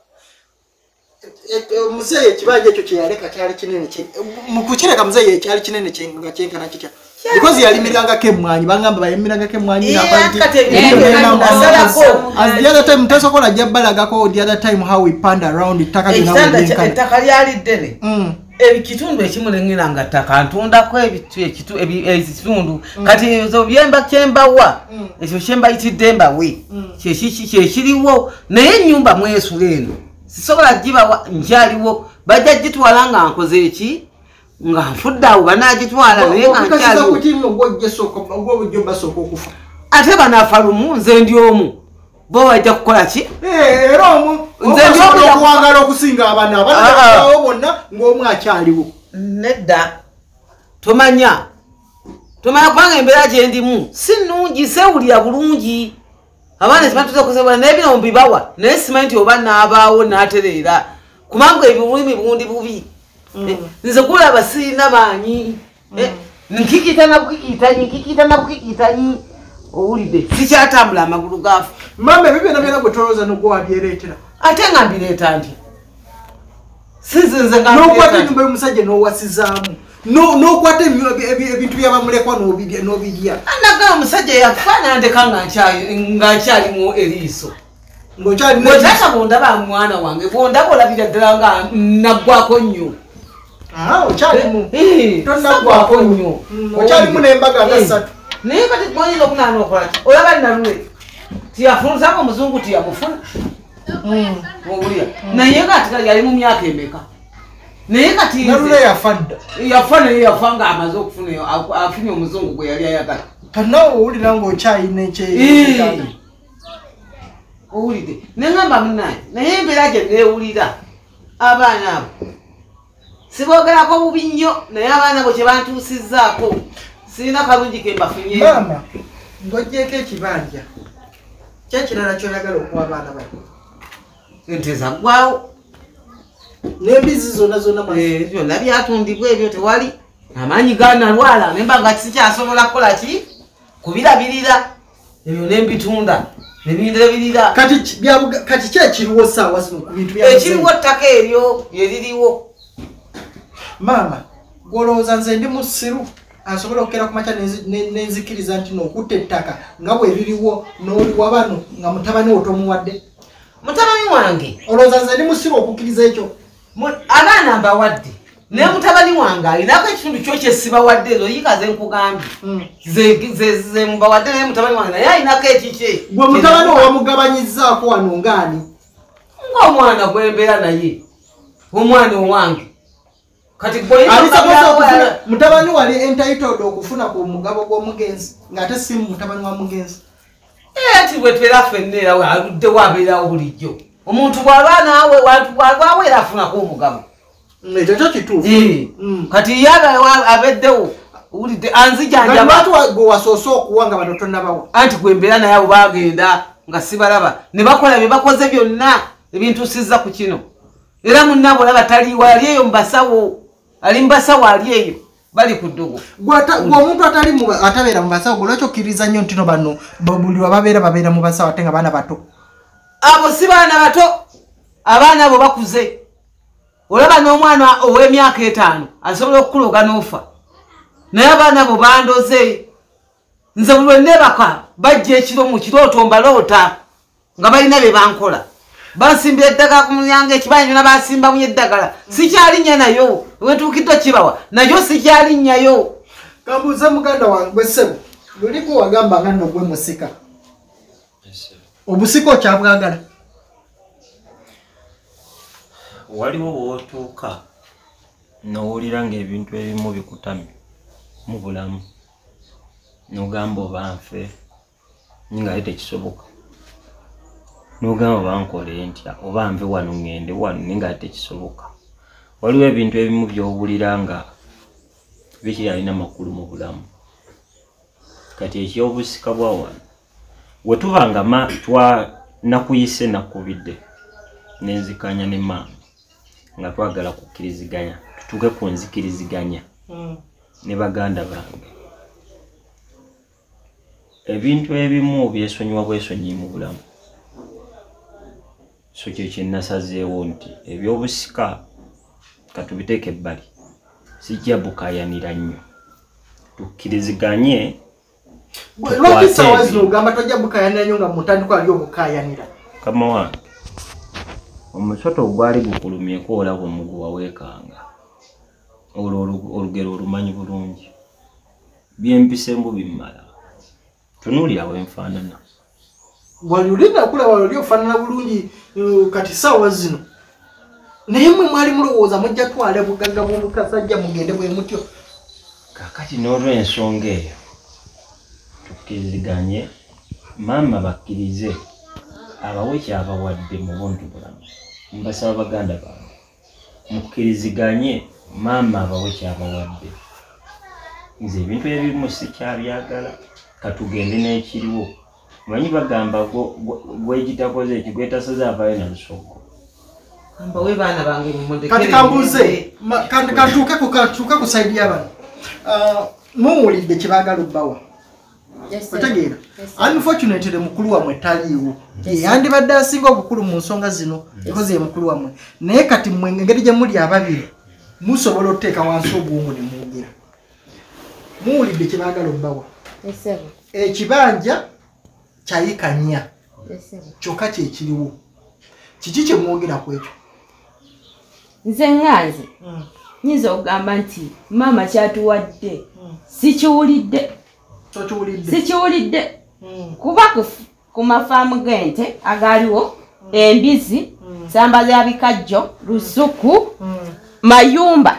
muzeeyi ekibanja ekyo kyeyaleka kyali kinene mukukireka muzeeyi ekyali kinene nga kyenkana kitya because yalimirangako emmwanyi bangamba bayimirangako emmwanyi as the other time tesokola jabbalagako the other time how we panned around ettaka ettaka lyali ddene ekitundu ekimu neŋŋira nga ttaka ntundako ekitundu kati ezo byemba kyembawa ekyo kyembayitidde mbawe kyekiriwo naye ennyumba mwesula eno sisobola gibawa nkyaliwo bajja gitwala nga nkoze eki nga nfudde awo banaagitwala naye nga nkyaliwo ate banaafa lumu nze ndi omu bo bajja kukola ki era omu okuwagala okusinga abaana abaana bonna ng'omu akyaliwo nedda tomanya tomanya kubanga embeera gyendimu si nnungi sewulira bulungi abaana sibatuza okusebula naye bino mubibawa naye simanyi nti oba naabaawo n'atereera kubanga ebibulimi bundi bubi nze kulaba sirina maanyi nkikita nabukikitanyi nkikita nabukikitanyi owulidde sikyatambula amagulu gaafu mama ebyo byonna byonna gwe tolowooza nogwe wabyereetera ate nga mbireeta nti sizinze nokwata ennyumba y'omusajja n'owasizaamu nokwata ebintu byabamulekwa n'obirya anagala omusajja yafaana ndeka nga nkyalimu eriiso bwetata bondaba mwana wange bondaba olabira ddala nga naggwako nnyo okyalimu naggwako nnyo okyalimu n'embaga nga ssatu naye kati gwonyinza okunaana okolaki olaba nalule tiyafunuzanga omuzungu tiyamufuna owulira naye nga ati yali mu myaka emeka naye kati nalule yafa dda yafa naye yafa nga amaze okufuna afunye omuzungu gwe yali ayagala kati nawe owulira ngaokyayina ekye owulidde neŋamba munaye naye embeera gye neewulira abaana abo siboogerako bubi nnyo naye abaana abo kye bantuusizzaako sirina kalungi ke mbafunye maama ng'oggyeko ekibanja kyekirala kyoyagala okuwa abaana bano ente zaggwawo n'embizi zonna zonna byonna byatundibwa ebyo tewali amaanyi ganalwala nemba nga sikyasobola kukola ki kubirabirira ebyo nembitunda nebindirabirira kati kyekiriwo saawa zino ku bintu ekiriwo ttaka eryo yeririwo maama gwolowooza nze ndi musiru asobola okukera ku makya nenzikiriza nti n'okutta ettaka nga bwe ririwo n'oliwa bano nga mutabani wo tomuwadde mutabani wange olowooza nze ndi musiru okukkiriza ekyo abaana mbawadde naye mutabani wange alinako ekitundu kyo kyesibawadde ezo yiga ze nkugambye ze mbawadde naye mutabani wange naye alinako ekikye gwe mutabani wo wamugabanyizzaako wano ngaani ng'omwana gwembeera naye omwana owange kati mutabani wali entitled okufuna ku mugabo gw'omugenzi ng'ate si mutabani wa mugenzi ati bwe twera ffenna era aluddewo abeerawo bulijjo omuntu bw'aba naawe wantu bw'alwawo era afunako omugabo ekyo kyo kituufu kati yaga abeddewo ulide anzijanja abantu go wasoso okuwanga batoto nabawo anti gwembera naye abo bagenda nga sibalaba ne bakola bye bakoze byonna ebintu sizza ku kino era munnabo laba taliwa yali eyo mbasawo ali mbasawo ali eyo bali ku ddugu gwata gwo omuntu atali mu atabeera mu basawo golwaki okkiriza nnyo ntino bano buli babeera babeera mu basawo ate nga baana bato abo si baana bato abaana abo bakuze olaba n'omwana ow'emyaka etaano asobola okukuloga n'ofa naye abaana abo bandoze nze buli lwennebaka bajja ekiro mu kirooto mbaloota nga balina bye bankola bansimbira eddagala ku mulyango ekibanjona basimbamu eddagala sikyalinnya nayo wentuukiddwa kibawa nayo sikyalinnyayo kambuuza muganda wange gwe ssebo luliko wagamba nga nno gwe musika obusika okyabwagala waliwo wootuuka n'owulira ng'ebintu ebimu bikutamye mu bulamu n'ogamba oba nfe ngaye tekisoboka n'ogamba oba nkole ntya oba nve wano ŋŋende wano naye ngaye tekisoboka waliwo ebintu ebimu by'owulira nga bikyalina makulu mu bulamu kati ekyobusika bwa wano we tuba nga ma twanakuyise nakubidde nenzikanya ne maama nga twagala kukkiriziganya tutuuke ku nzikiriziganya ne baganda bange ebintu ebimu byesonyiwa bwesonyi mu bulamu so kye kyenasazeewo nti ebyobusika katubiteeke ebbali sijja bukayanira nnyo tukkiriziganye lwaki sawa zino ogamba tojja bukayanira nnyo nga mutandikwa ali obukayanira kama wange omusoto ogwali gukulumyeko olaba omuguwa weekanga olwo olugero olumanyi bulungi byempisembu bimmala tunuulira wenfaanana wali olinda kulaba oli ofaanana bulungi kati sawa zino naye mwe mwali mulowooza mujja twale bugagga bw'obukasajja mugende bwe mutyo kakati n'olw'ensonga eyo tukkiriziganye maama bakkirize abawe kyabawadde mu buntu bulamu mbasaba baganda bange mukkiriziganye maama abawe kyabawadde nze ebintu ebimu sikyabyagala katugende n'ekiriwo manyi bagamba gwegitakoze ekigwetasaze avayo na lusogo mbawe baana bange kati kambuuze kantuuke ku saidi y'abano muwulidde kyebaagala obbawa otegeera unfortunately mukulu wamwe taliiwo yandibadde asinga obukulu mu nsonga zino ekoze ye mukulu wamwe naye kati mmwe engeri gye muli ababiri musobola okuteeka wansi obwongo ne mwogera muwulidde kyebaagala obbawa ekibanja kyayikanya kyokka kyekiriwo kiki kye mwogera ku ekyo nze ŋŋanze nyinza okugamba nti maama kyatuwadde sikiwulidde sikiwulidde kuba ku mafaamu g'ente agaliwo embizi samba za bikajjo lusuku mayumba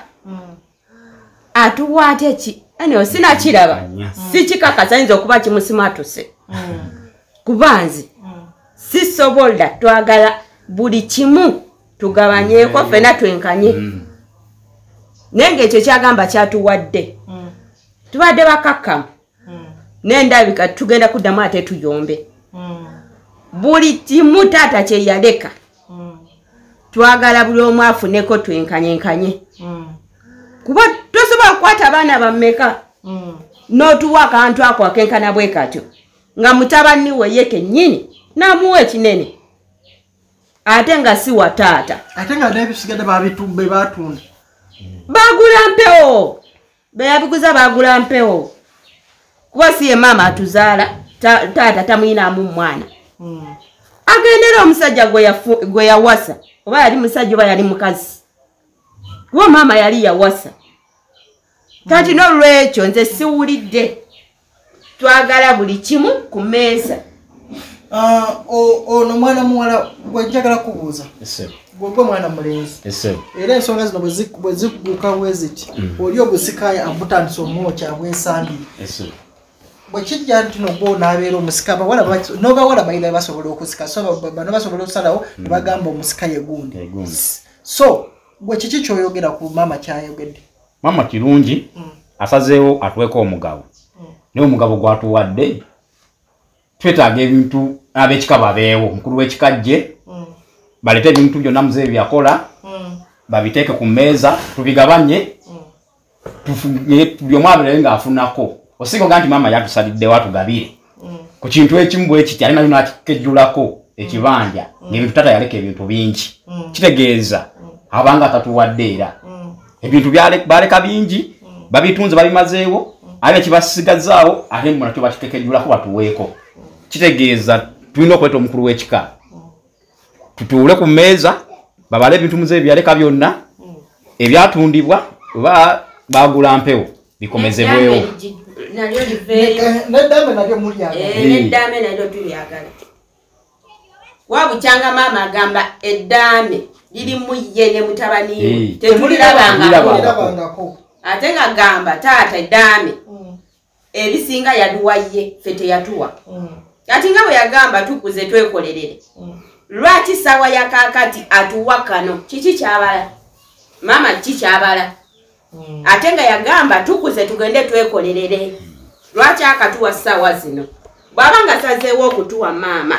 atuwa ate ki ane sinakiraba sikikakasa yinza okuba kimusimatuse kuba nze sisobola twagala buli kimu tugabanyeeko ffena twenkanye naye ng'ekyo kyagamba kyatuwadde tubadde bakakkamu n'endabika tugenda kuddamu ate tuyombe buli kimu taata kye yaleka twagala buli omu afuneko twenkanyenkanye kuba tosobola okukwata abaana bammeka n'otuwa akantu ako akenkana bwe katyo nga mutabani we ye kennyini n'amuwa ekinene ate nga si wa taata ate nga n'ebisigadde babitumbe baatunda bagula mpewo beyabiguza bagula mpewo kuba si ye maama atuzaala taata tamuyinaamu mwana agendera omusajja gwe yawasa oba yali musajja oba yali mukazi kuba maama yali yawasa kati n'olwekyo nze siwulidde twagala buli kimu ku mmeeza ono mwana muwala gwenjagala kubuuza gwegwe mwana mulenzi era ensonga zino bwe zikuguuka bwe ziti oli ogusikayo amutandisa omwokya bwensambire bwe kijja nti nogwe onaabeera omusika n'obawala bayina basobola okusika so bano basobola okusalawo ne bagamba omusika ye gundi so gwe kiki kyoyogera ku maama kyayogedde maama kirungi asazeewo atuweko omugabo naye omugabo gwatuwadde twetaaga ebintu ab'ekika babeewo omukulu w'ekikajje balete ebintu byonna muzeeyi byakola babiteeke ku mmeeza tubigabanye byomu abeerewo ng'afunako osinga nti maama yatusaliddewo atugabire ku kintu ekimu bwe kiti ali nayo n'akikejjulako ekibanja ng'ebintu tata yaleka ebintu bingi kitegeeza abanga atatuwadde era ebintu baleka bingi babitunze babimazeewo ate kibasigazaawo ate mu nakyo bakikekejjulako batuweeko kitegeeza tulina okuleeta omukulu w'ekika tutuule ku mmeeza babale ebintu muzeeyi byaleka byonna ebyatundibwa oba bagula mpewo bikomezebwewo neddame nalyo mulyagala neddame nalyo tulyagala wabukyanga maama agamba eddaame lirimu ye ne mutabaniwe tetulirabangako ate nga gamba taata eddaame ebisinga yaduwa ye ffe teyatuwa kati nga bwe yagamba tukuze twekolerere lwaki sawa ya kakati atuwa kano kiki kyabala maama kiki kyabala ate nga yagamba tukuze tugende twekolerere lwaki akatuwa sawa zino bwaba nga sazeewo okutuwa maama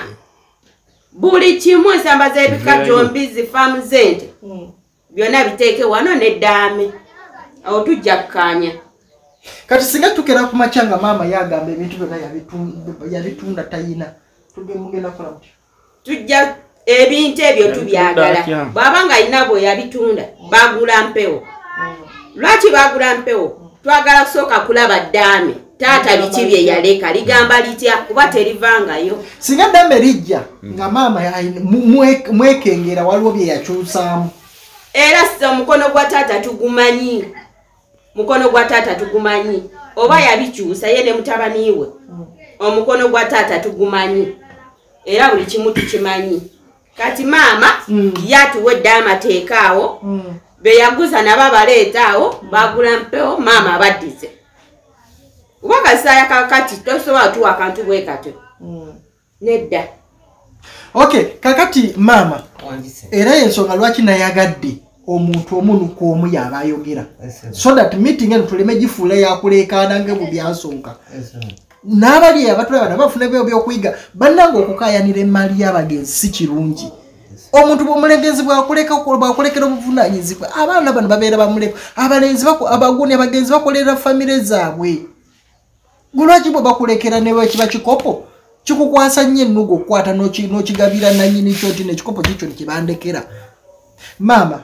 buli kimu ensamba z'ebika byombi zifaamu zente byonna biteeke wano neddaame awo tujja kukkaanya kati singa tukera ku makyanga maama yagamba ebintu byonna yabitunda tayina tugemugenda kukola mutya tujja ebintu ebyo tubyagala bw'aba nga alina bwe yabitunda bagula mpewo lwaki bagula mpewo twagala kusooka kulaba ddaame taata biki bye yaleka ligamba litya kuba terivangayo singa ddaame lijja nga maama mwekengera waliwo bye yakyusaamu era sisa omukono gwa taata tugumanyi mukono gwa taata tugumanyi oba yabikyusa ye ne mutabaniwe omukono gwa taata tugumanyi era buli kimu tukimanyi kati maama yatuwedde amateeka awo be yaguza nabo baleeta awo bagula mpewo maama abaddize kuba kasaaya kakati tosobola tuwa akantu bwe katyo nedda okay kakati maama era ensonga lwaki nayagadde omuntu omunuka omu yaba ayogera so that meeting eno tuleme gifuula yakuleekaana ngebu byansonga n'abali abatulaba nabafuna byo byokuyiga bannanga okukayanira emmali y'abagenzi si kirungi omuntu bw'omulenzi bwakuleka bwakulekera obuvunaanyizibwa abaana bano babeera bamuleka abalenzi abaguni abagenzi bakolera famire zaabwe gulwaki bwe bakulekera newe kiba kikopo kikukwasa nnyo ennugu okukwata n'okigabira nannyini kyo nti nekikopo kikyo nekibandekera maama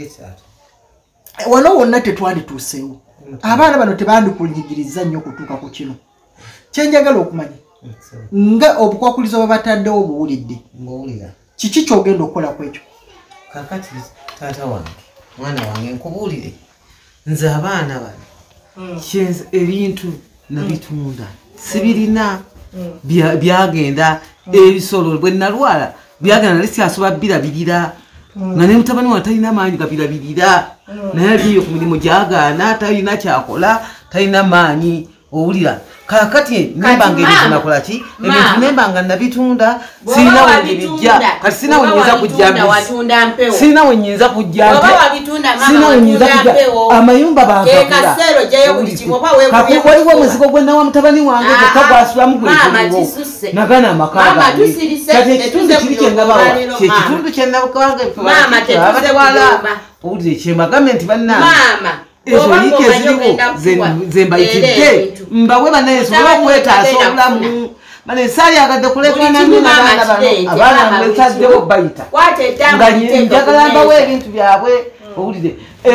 wano wonna tetwandituuseewo abaana bano tebandikunyigiriza nnyo okutuuka ku kino kyenjagala okumanya nga obukwakulizo bwe bataddewo obuwulidde kiki kyogenda okukola ku ekyo kakati taata wange mwana wange nkubuulire nze abaana bano kyenze ebintu nabitunda sibirina byagenda ebisolo bwe nalwala byagenda nali syasoba birabirira nga ne mutabani wange talina maanyi gabirabirira naye aliyo ku mirimu gyagaana talina kyakola talina maanyi owulira kakati nembanga ebintu nakola ki ebintu nembanga nabitunda sirina wenebijja kati sirina wenyinza kujja sirina wenyinza kujja sirina wenyinza kujja amayumba bagagula waliwo omuzigo gwennawa mutabani wange gokka gwasulamu gweguliro nagana amaka gange kati ekitundu kiri kyendabawa kyekitundu kyendabange abatwala owulire kyembagambye nti bannange ezo yike ziriwo zembayitidde mbawe banaye sobola okwetaasa obulamu bane saali agadde kulekana nyo nabaana bano abaana mwetaddewo bayita nga njagala mbawe ebintu byabwe owulire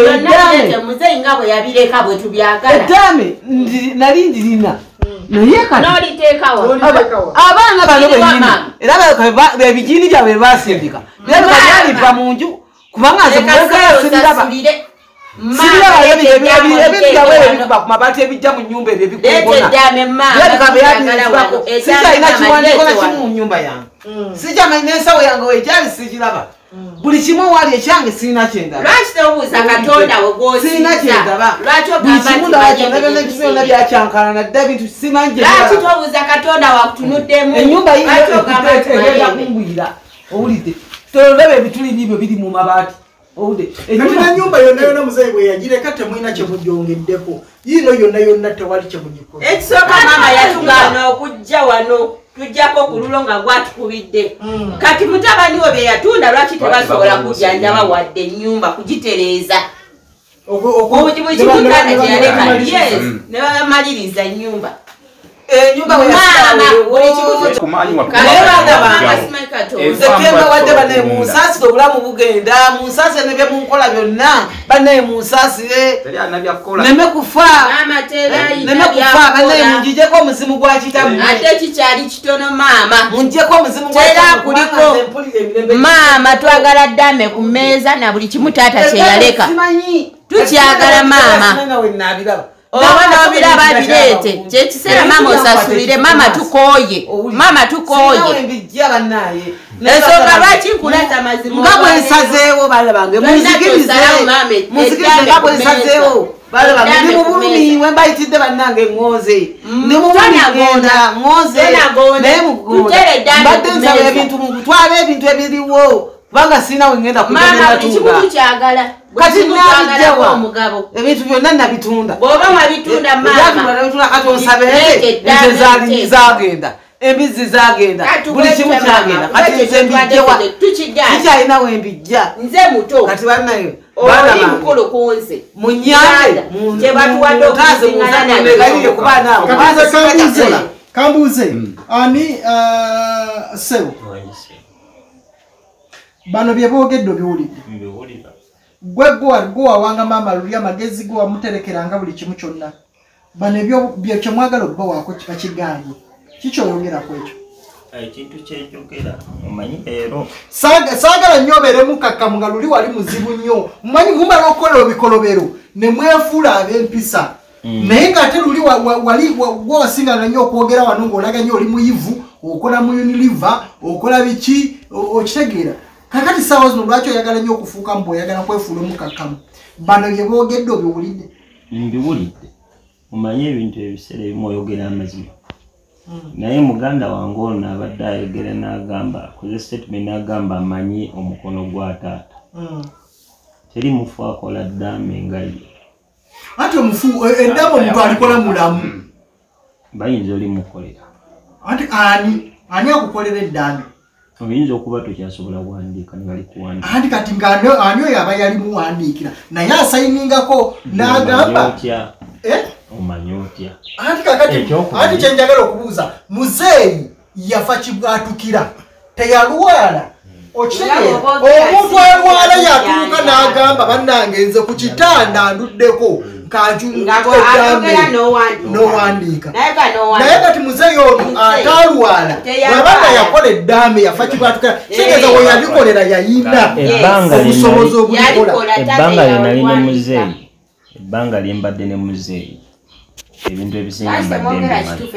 eddaame nali ndirina naye kati abaana bano benyini era bebijini byabwe basindika byabika byaliva mu nju kubanga nze muwekala siraba ebintu byabwe ebikuba ku mabaati ebijja mu nnyumba ebyo ebikugona sikyalina kiwandiiko nakimu mu nnyumba yange sikyamanyi n'ensawo yange wekyali sikiraba buli kimu wali ekyange sirina kyendaba sirina kyendaba buli kimu ndawakyo byonna byonna byakyankalana dda ebintu simanyi ennyumba yigenda kungwira owulidde tolaba ebituli nibyo biri mu mabaati owulire Kati nyumba yonna yonna muzeyi bwe yagireka temulina kye mugyongeddeko yino yonna yonna tewali kye mugikoze ekisooka maama yatugaana okujja wano tujjako ku lulo nga gwatukubidde kati mutabani we bye yatunda lwaki tebasobola kujjanjaba wadde ennyumba kugitereeza obukimutanda kye yaleka yes ne bamaliriza ennyumba enyumba weyasemba wadde banaye munsasire obulamu bugenda munsasire nebye munkola byonna banaye munsasire neme kufa neme kufa banaye munjijeko omuzimu gwa kitamu ate kikyali kitono maama munjeko omuzimu tera kuliko maama twagala ddame ku mmeeza na buli kimu taata kye yaleka tukyagala maama oba n'obiraba bireete kyekiseera maama osasulire maama tukooye maama tukooye ensonga lwaki nkuleta mazimu nga bwensazeewo bala bange munzikirize nga bwensazeewo bala bange ndi mubulumi we mbayitidde bannange eŋŋooze ndi mubulumi genda ŋŋooze naye mugonda mbadde nsaba ebintu mukutwala ebintu ebiriwo kubanga sirina we ŋŋenda kujja kati nabijjawa ebintu byonna nabitunda bw'oba wabitunda maama kati onsabeete ente zagenda embizi zagenda buli kimu kyagenda kati nze mbijjawa kikyalina we mbijja nze muto kati bannayo oli mukulu kunze munyambe kyebatuwadde okuziŋŋana kambuze kambuze ani sewo bano bye boogedde obiwulidde gwe gwe wawanga maama luli amagezi gwe wamuterekeranga buli kimu kyonna bano ebyo kye mwagala obba waako bakiganye kikyoyogerako ekyo ekintu kyejogera omanyi leero saagala nnyo obeere mukakkamu nga luli wali muzibu nnyo mumanyi mumala okukola ebikolobero ne mwefuula ab'empisa naye ng'ate luli wali gwe wasinganga nnyo okwogera wano ng'olaga nnyo oli muyivu okola mu Unilever okola biki okitegeera kakati saawa zino lwaki oyagala nnyo okufuuka mbu oyagala kwefuula omukakkamu bano bye boogedde obiwulidde mbiwulidde omanyi ebintu ebiseera ebimu oyogera amazima naye muganda wange ono abadde ayogera n'agamba akoze statement n'agamba amanyi omukono gwa taata teri mufu akola ddaame nga ye ate omufu eddaame omuntu alikola mulamu bayinza olimukolera ate ani ani akukolera eddaame oyinza okuba tokyasobola kuwandiika ne bali kuwandiika anti kati ng'ani oyo aba yali muwandiikira naye asayiningako n'agamba omanyi otya anti kakati anti kyenjagala okubuuza muzeeyi yafa kibwatukira teyalwala okitegeera omuntu alwala yatuuka n'agamba bannange nze ku kitanda nduddeko nowandiika naye kati muzeeyi ono atalwala webanga yakola eddaame yafa kibwatukira kitegeeza we yabikolera yayina obusobozi obulikola ebbanga lye nali ne muzeeyi ebbanga lye mbadde ne muzeeyi ebintu ebisinga mbadde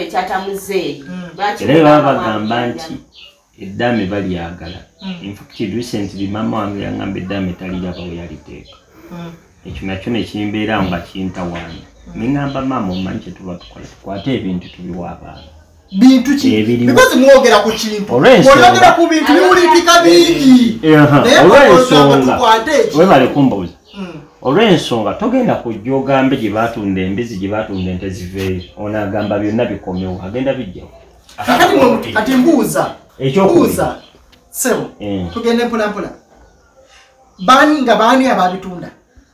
era baba bagamba nti eddaame balyagala infact recently maama wange yangamba eddaame taliraba we yaliteeka ekyo nakyo nekimbeerawo nga kintawaanya nengamba maama omanyi kyetuba tukola tukwate ebintu tubiwa abaana bintu ki because mwogera ku kintu oyogera ku bintu biwulikika bingi olw'ensonga webale kumbuuza olw'ensonga togenda kujja ogambe gye baatunda embizi gye baatunda ente ziveeyo onaagamba byonna bikomewo agenda bijjawo kati mbuuza mbuuza sebo tugende mpolampola baani nga baani ababitunda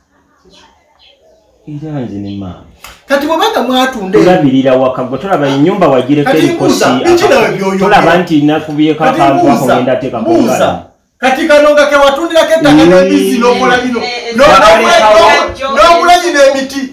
era nze ne maama kati bwebanga mwatunda tulabirira waka gwe tolaba ennyumba wagireko erikosi tolaba nti nakubyeko akantu ako ngenda ateekako ngala kati kano nga kewatundirako ettaka n'embizi n'okola bino n'ogula gino emiti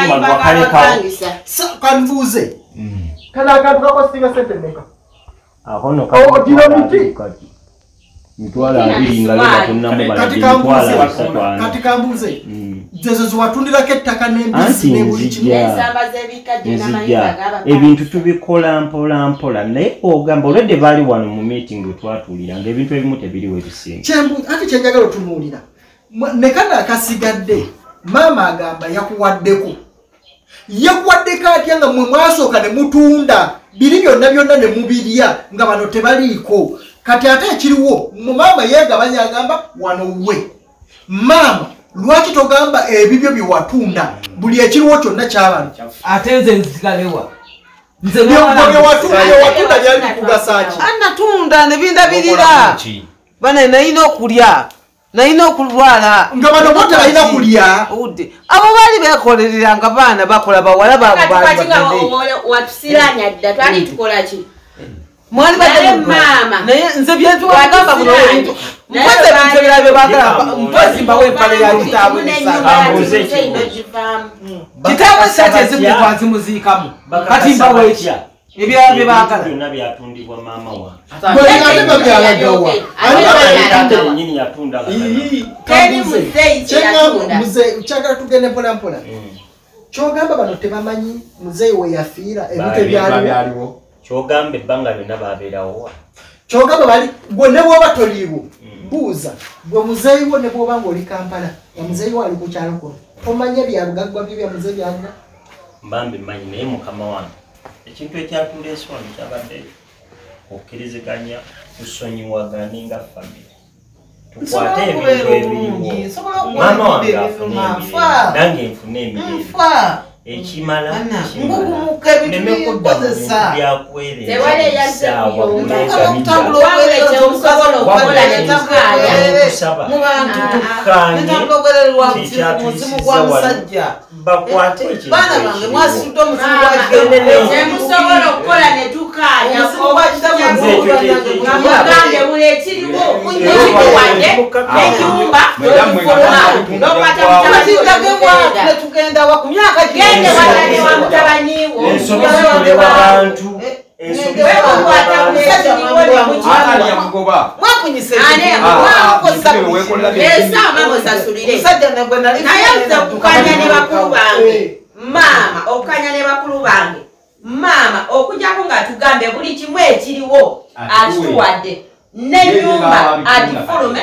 kanbuuze kano akantu kakosinga sente mmeka akono kati mitwalo abiri nga leba tunnamu balamitwalo asatu ana kati kambuuze zezo ziwatundirako ettaka n'embizi n'ebuli kimu nzijja ebintu tubikola mpola mpola naye ogamba olwedde baali wano mu meeting wetwatuuliranga ebintu ebimu tebiriwo ebisinga ate kyenjagala otunuulira nekana akasigadde maama agamba yakuwaddeko yakuwaddeko atya nga mwe mwasooka ne mutunda biri byonna byonna ne mubirya nga bano tebaliiko kati ate ekiriwo mu maama yeegabanya agamba wano we mama lwaki togamba ebibyo biwatunda buli ekiriwo kyonna ky'abantu ate nze nzigalewa nze watunda byali bikugasaki anatunda ne bindabirira bana nalina okulya nalina okulwala nga bano bo tebalina kulya abo baali beekolerera nga baana bakola bawala watusiranya dda twali tukola ki mwali mama naye nze byentuwagamba muno mpoze ebintu ebirala bye baagala mpozimbawo empale ya kitaabwe kitaabwe sati ezimu twazimuziikamu kati mbawo eki ebirala bye baagala byonna byatundibwa maama wange kyagala tugende mpolampola kyogamba bano tebamanyi muzeeyi we yafiira ebintu ebyaliwo kyogamba ebbanga lyonna babeerawo kyogamba bali gwe ne bwoba toliiwo buuza gwe muzeeyi wo ne bwoba ng'oli Kampala omuzeeyi wo ali ku kyalo kuno omanye byalugaggwa byo bya muzeeyi byalina mbambi mmanyi naye mukama wange ekintu ekyatuleese wano kyabadde okkiriziganya tusonyiwagane nga famire tukwate ebintu ebiriwo maama wange afune emirembe nange nfune emirembe ekimala mama okanya ne bakulu bange mama okujjako nga tugambe buli kimu ekiriwo atuwadde nenyumba atifulume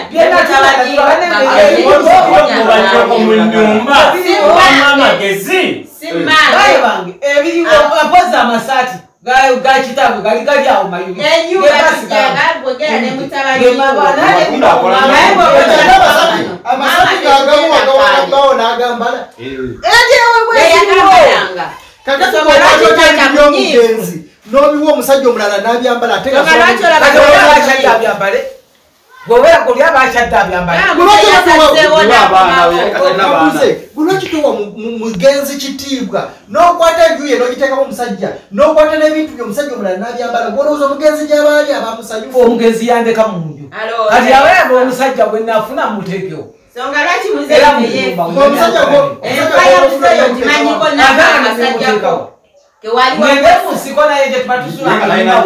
ebiriwo apoza amasati gakitaabwe gali gali awo mayubi amasati gagamu wagawagawo n'agambala kakatibyomugenzi n'obiwa omusajja omulala n'abyambala ate abyambale bwobera kulya bakyadde abyambale bulwaki towa mugenzi kitiibwa n'okwata enjuye n'ogiteekamu omusajja n'okwata n'ebintu byomusajja omulala n'abyambala gwolowooza omugenzi gy'abaali abamusanyufu omugenzi yandeka mu nju kati abayamba omusajja gwe naafuna muteekewo songa lwaki muzeeyi nsiko naye gyetubatusula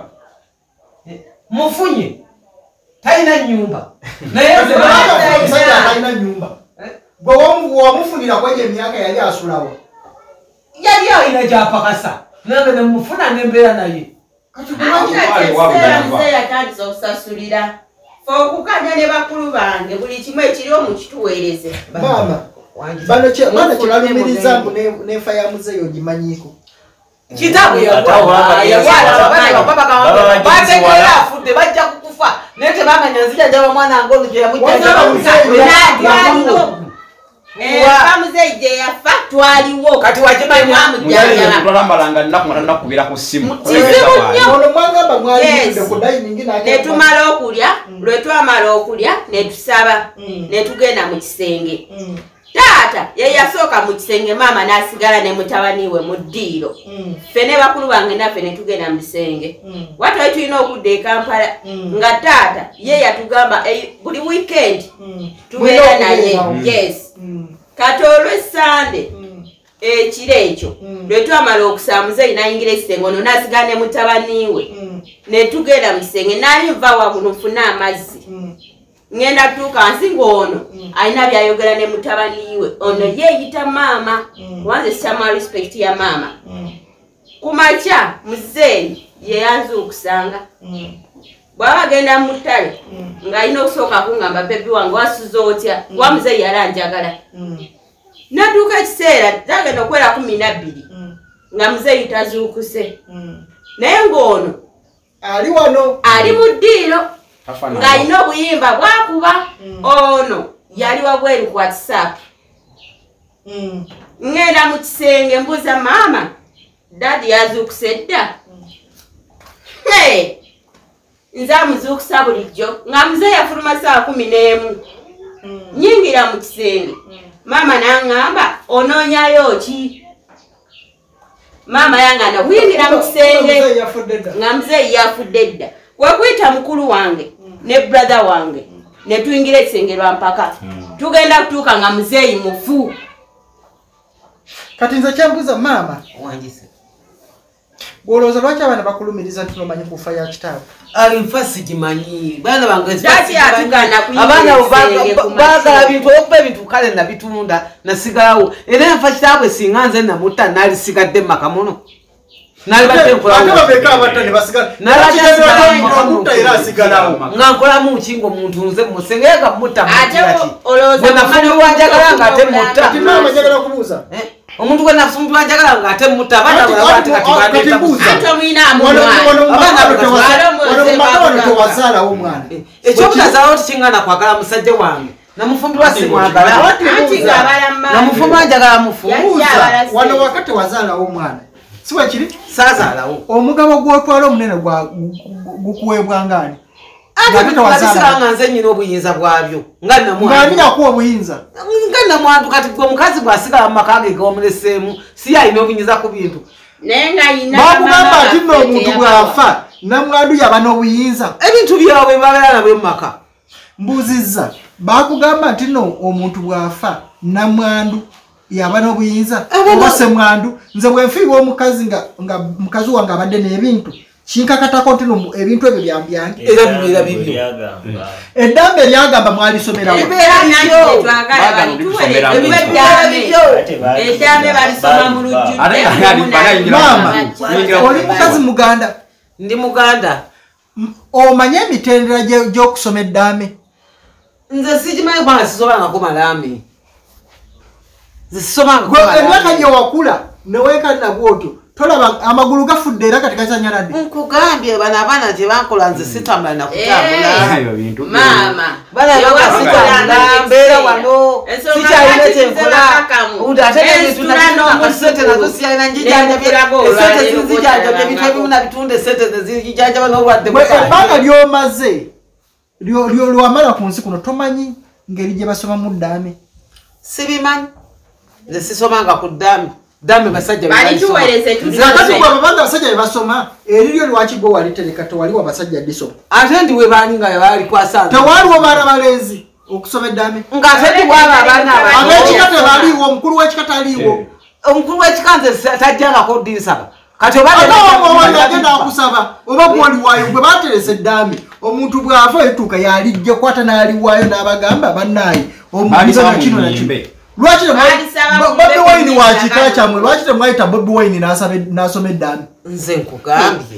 mufunye talina nyumba naye talina nyumba gwe wamufunira kwegyo emyaka yali asulawo yali alina gyapakasa nange nemufuna nembeera naye muzeeyi atandisa okusasulira fe okukanya ne bakulu bange buli kimu ekiriwo mu kituweereze maama bano kyebalumiriza mbu n'enfa ya muzeeyi ogimanyiiko kitaabwe bategeera afudde bajja kukufa naye tebamanya nzijajaba mwana ng'ono gye muzeeyi gye yafa twaliwo kati wakimanyialambalanga nnaku natunakubira ku ssimu netumala okulya lwe twamala okulya netusaba netugenda mu kisenge taata ye yasooka mu kisenge maama n'asigala ne mutabani we mu ddiiro ffe ne bakulu bange naffe ne tugenda mu kisenge watwali tulina okudda e Kampala nga taata ye yatugamba buli weekend tubeera naye yes kati olw'essande ekiro ekyo lwe twamala okusaba muzeeyi n'ayingira ekisenge ono n'asigala ne mutabani we ne tugenda mu kisenge nali nva waguno nfune amazzi ngenda tuuka nsi ng'ono alina byayogera ne mutabani we ono yeeyita maama kubanze sikyama respect ya maama kumakya muzeeyi yeyanzuukusanga bw'aba agenda mu ttale ng'alina okusooka kungamba bebi wange wasuza otya wa muzeeyi yali anjagala natuuka ekiseera tagenda okwera kumi nabbiri nga muzeeyi tazuukuse naye ng'ono ali wano ali mu ddiiro ng'alina obuyimba bwakuba ono yali wabweru ku WhatsApp. Ngenda mu kisenge mbuuza maama dadi yazuukuse dda. Hey, nze amuzuukusa bulijjo nga muze yafuluma saa kumi n'emu. Nyingira mu kisenge maama n'aŋŋamba onoonyayo ki? Maama yange anakuyingira mu kisenge nga muzeeyi yafudde dda. Kwe kuyita mukulu wange ne brother wange ne tuyingira ekisenge lwa mpaka tugenda kutuuka nga muzeeyi mufu. Kati nze kyambuuza maama Wangise. Bwolowooza lwaki abaana bakulumiriza nti nomanyi kufa ya kitaabwe? Alinfa sigimanyi. Baana bange Dati atugana kuyingira abaana ekisenge ku baagala bintu okuba ebintu kale nabitunda nasigalawo. Era enfa kitaabwe singa nze namutta naali sigadde mu maka muno. Naali badde nkolawo. Nga nkolamu ki ng'omuntu nze musenge nga mutta bwenafumbiwa njagala nga ate mutta. Omuntu gwe nafumbirwa njagala nga ate mutta abaana bwate kati baneeta ekyobutazaalawo tikingana kwagala musajja wange namufumbirwa simwagala namufumbirwa njagala mufuuza wano wakati wazaalawo omwana siwe kiri saazaalawo omugabo gw'otwala omunene gukuweebwa ngaani nabisira nga nze nyina obuyinza bwabyo nga namwandu yakuwa obuyinza nga namwandu kati gwe omukazi bw'asigala mu maka ge g'omuleseemu si yalina obuyinza ku bintu bakugamba ati nno omuntu bw'afa namwandu yaba n'obuyinza ebintu byabwe babeera nabwe mu maka mbuuzizza bakugamba nti nno omuntu bw'afa namwandu yaba n'obuyinza oba semwandu nze bwe nfiirwa omukazi nga mukazi wange abadde n'ebintu kinkakatako nti no ebintu ebyo byambyange era bibeera bibyo eddambe lyagamba mwalisomerawo oli mukazi muganda ndi muganda omanye emitendera gy'okusoma eddaame nze sikimanyi kubanga sisobangako malaami nze sisomangako emyaka gye wakula neweeka nagwo otyo tolaba amagulu gafudde era kati kazanya nadde nkugambye bano abaana gye bankola nze sitambula nakutambula maama bana bakasitambula mbeera wano sikyalina kyenkola uti ate nebintusente nazo siyalina njijanjabesente zinzijanjabye ebintu ebimu nabitunda esente nezinjijanjaba n'obulwadde ebbanga lyomaze lwamala ku nsi kuno tomanyi ngeri gye basoma mu ddaame sibimanyi nze sisomanga ku ddaame dame basajja balituwereze zakati kwa babanda basajja bebasoma eriryo lwaki gwo walitereka tewali wa basajja disoma ate ndi we bani nga bali kwasana tewali wa bana balezi okusoma edame nga ate bwaba abana abekikate baliwo omukulu w'ekikata aliwo omukulu w'ekikanze tajjanga ko dirisaba kati obadde wali agenda akusaba oba gwoli wayo gwe baterese edame omuntu bw'ava etuuka yalijja kwata n'aliwayo n'abagamba bannaye omuntu kino nakino lwaki Bobi Wine wakika kyamwe lwaki temwayita Bobi Wine n'asoma eddaame nze nkugambye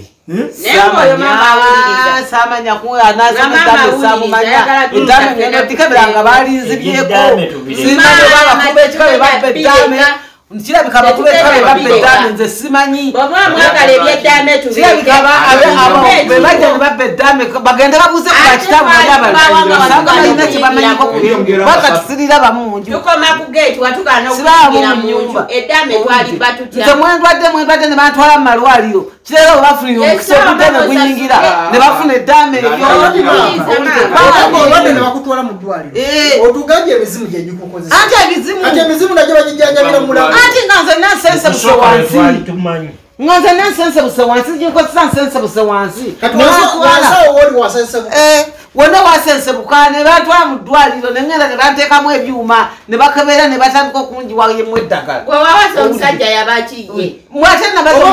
samanya samanya kuya n'asoma eddaame samumanya eddaame ngeno tikebelanga balinzibyeko simanyi babafumba ekikabe babba eddaame kirabika bakube ekikabe babba eddaame nze simanyi kirabika be bajja ne babba eddaame bagende babuuze ku bakitabu bali abalanga balina kyebamanyiko ku byo bakati sirira mu nju tukoma ku gate watukana okugira mu nju eddaame twali batutya nze mwendwadde mwendwadde ne bantwala mu malwaliro kirero bafunire omukisa ogudde ne gunyingira ne bafuna eddaame olwadde ne bakutwala mu ddwaliro otugambye ebizimu gye gikukozesa ate ebizimu ate ebizimu nagyo bagijjanjabira mulamu ate nga nze nansense buse wansi nga nze nansense buse wansi ginkozesa nsense buse wansi wonna wasense buka ne batwala mu ddwaliro ne ngenda ne banteekamu ebyuma ne bakebera ne batandika okunjiwayemu eddagala wewawasa omusajja yabakiye mwate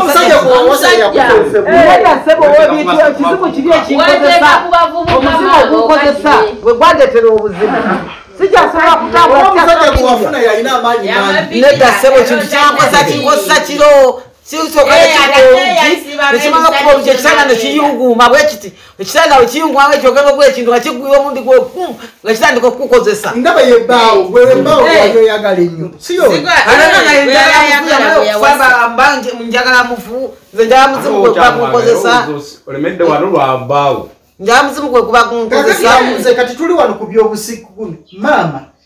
nabaomusajja ekizibu kiri ekinkozesa omuzimu ogukozesa bwe gwandetera obuzibu sijasobola kutambula nedda ssebo ekintu kyankoza kinkozesa kiro sisoka nekimala kuba oluki ekitanda nekiyunguuma bwekiti ekitanda wekiyunguuma wekyogera gwe ekintu nga kigwira omundi gwe nga kitandika okukozesa ndaba yebbaawo gwewembaawo wayoyagala ennyo mba njagala mufu nze njagala muzimu gwe kuba kunkozesa olemedde wano lwambaawo njagala muzimu gwe kuba kunkozesa kati tuli wano ku byobusiku maama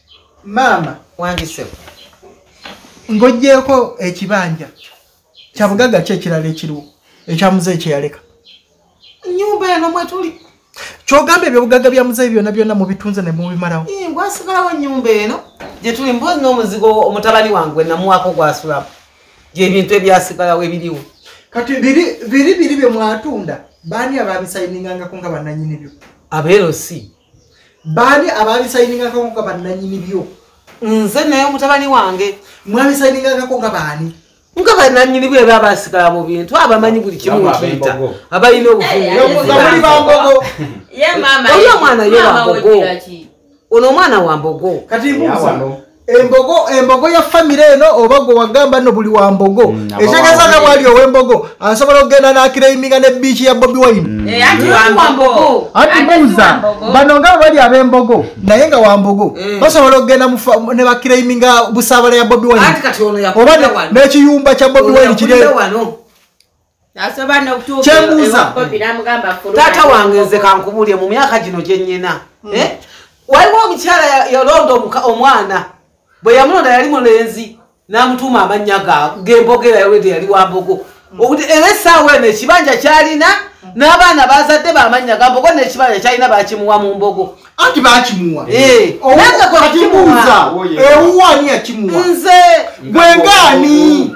Mama wangisebo ngojjeko ekibanja kya bugaga kye kirala ekiriwo ekya muzeeyi kye yaleka nyumba eno mwetuli kyogamba ebyo bugaga bya muzeeyi byonna byonna mubitunze ne mubimalawo ngwasigalawo nyumba eno gye tuli mbozi n'omuzigo omutabani wange namuwako gwasulamu gyebintu ebyasigalawo ebiriwo kati biri biri biri bye mwatunda baani ababisayiningangako nga bannanyini byo abeerosi baani ababisayiningangako nga bannanyini byo nze naye omutabani wange mwabisayiningangako nga baani nga bannanyini bwe baba basigala mu bintu abamanyi buli kimu okiyita abalina obuvunbambogo oyo omwana ye wambogo ono omwana wambogo kati mbuuza embogo embogo ya famire eno oba gwe wagamba no buli wambogo ekyagezaga bwali ow'embogo asobola okugenda n'akireiminga ne biiki ya Bobi Wine ati mbuuza bano nga bali ab'embogo naye nga wambogo basobola okugenda ne bakireiminga busaabala ya Bobi Wine oba n'ekiyumba kya Bobi Wine kiri kyembuuza taata wange nze kankubulye mu myaka gino gye nnyina waliwo omukyala yalonda omwana bwe yamulonda yali mulenzi n'amutuuma amannya g'embogera yawede yali wambogo era essaawa eno ekibanja kyalina n'abaana bazadde bamanya ga mbogo n'ekibanja kyalina bakimuwa mu mbogo anti bakimuwa nangekimuwa ewuwani yakimuwa nze gwengaani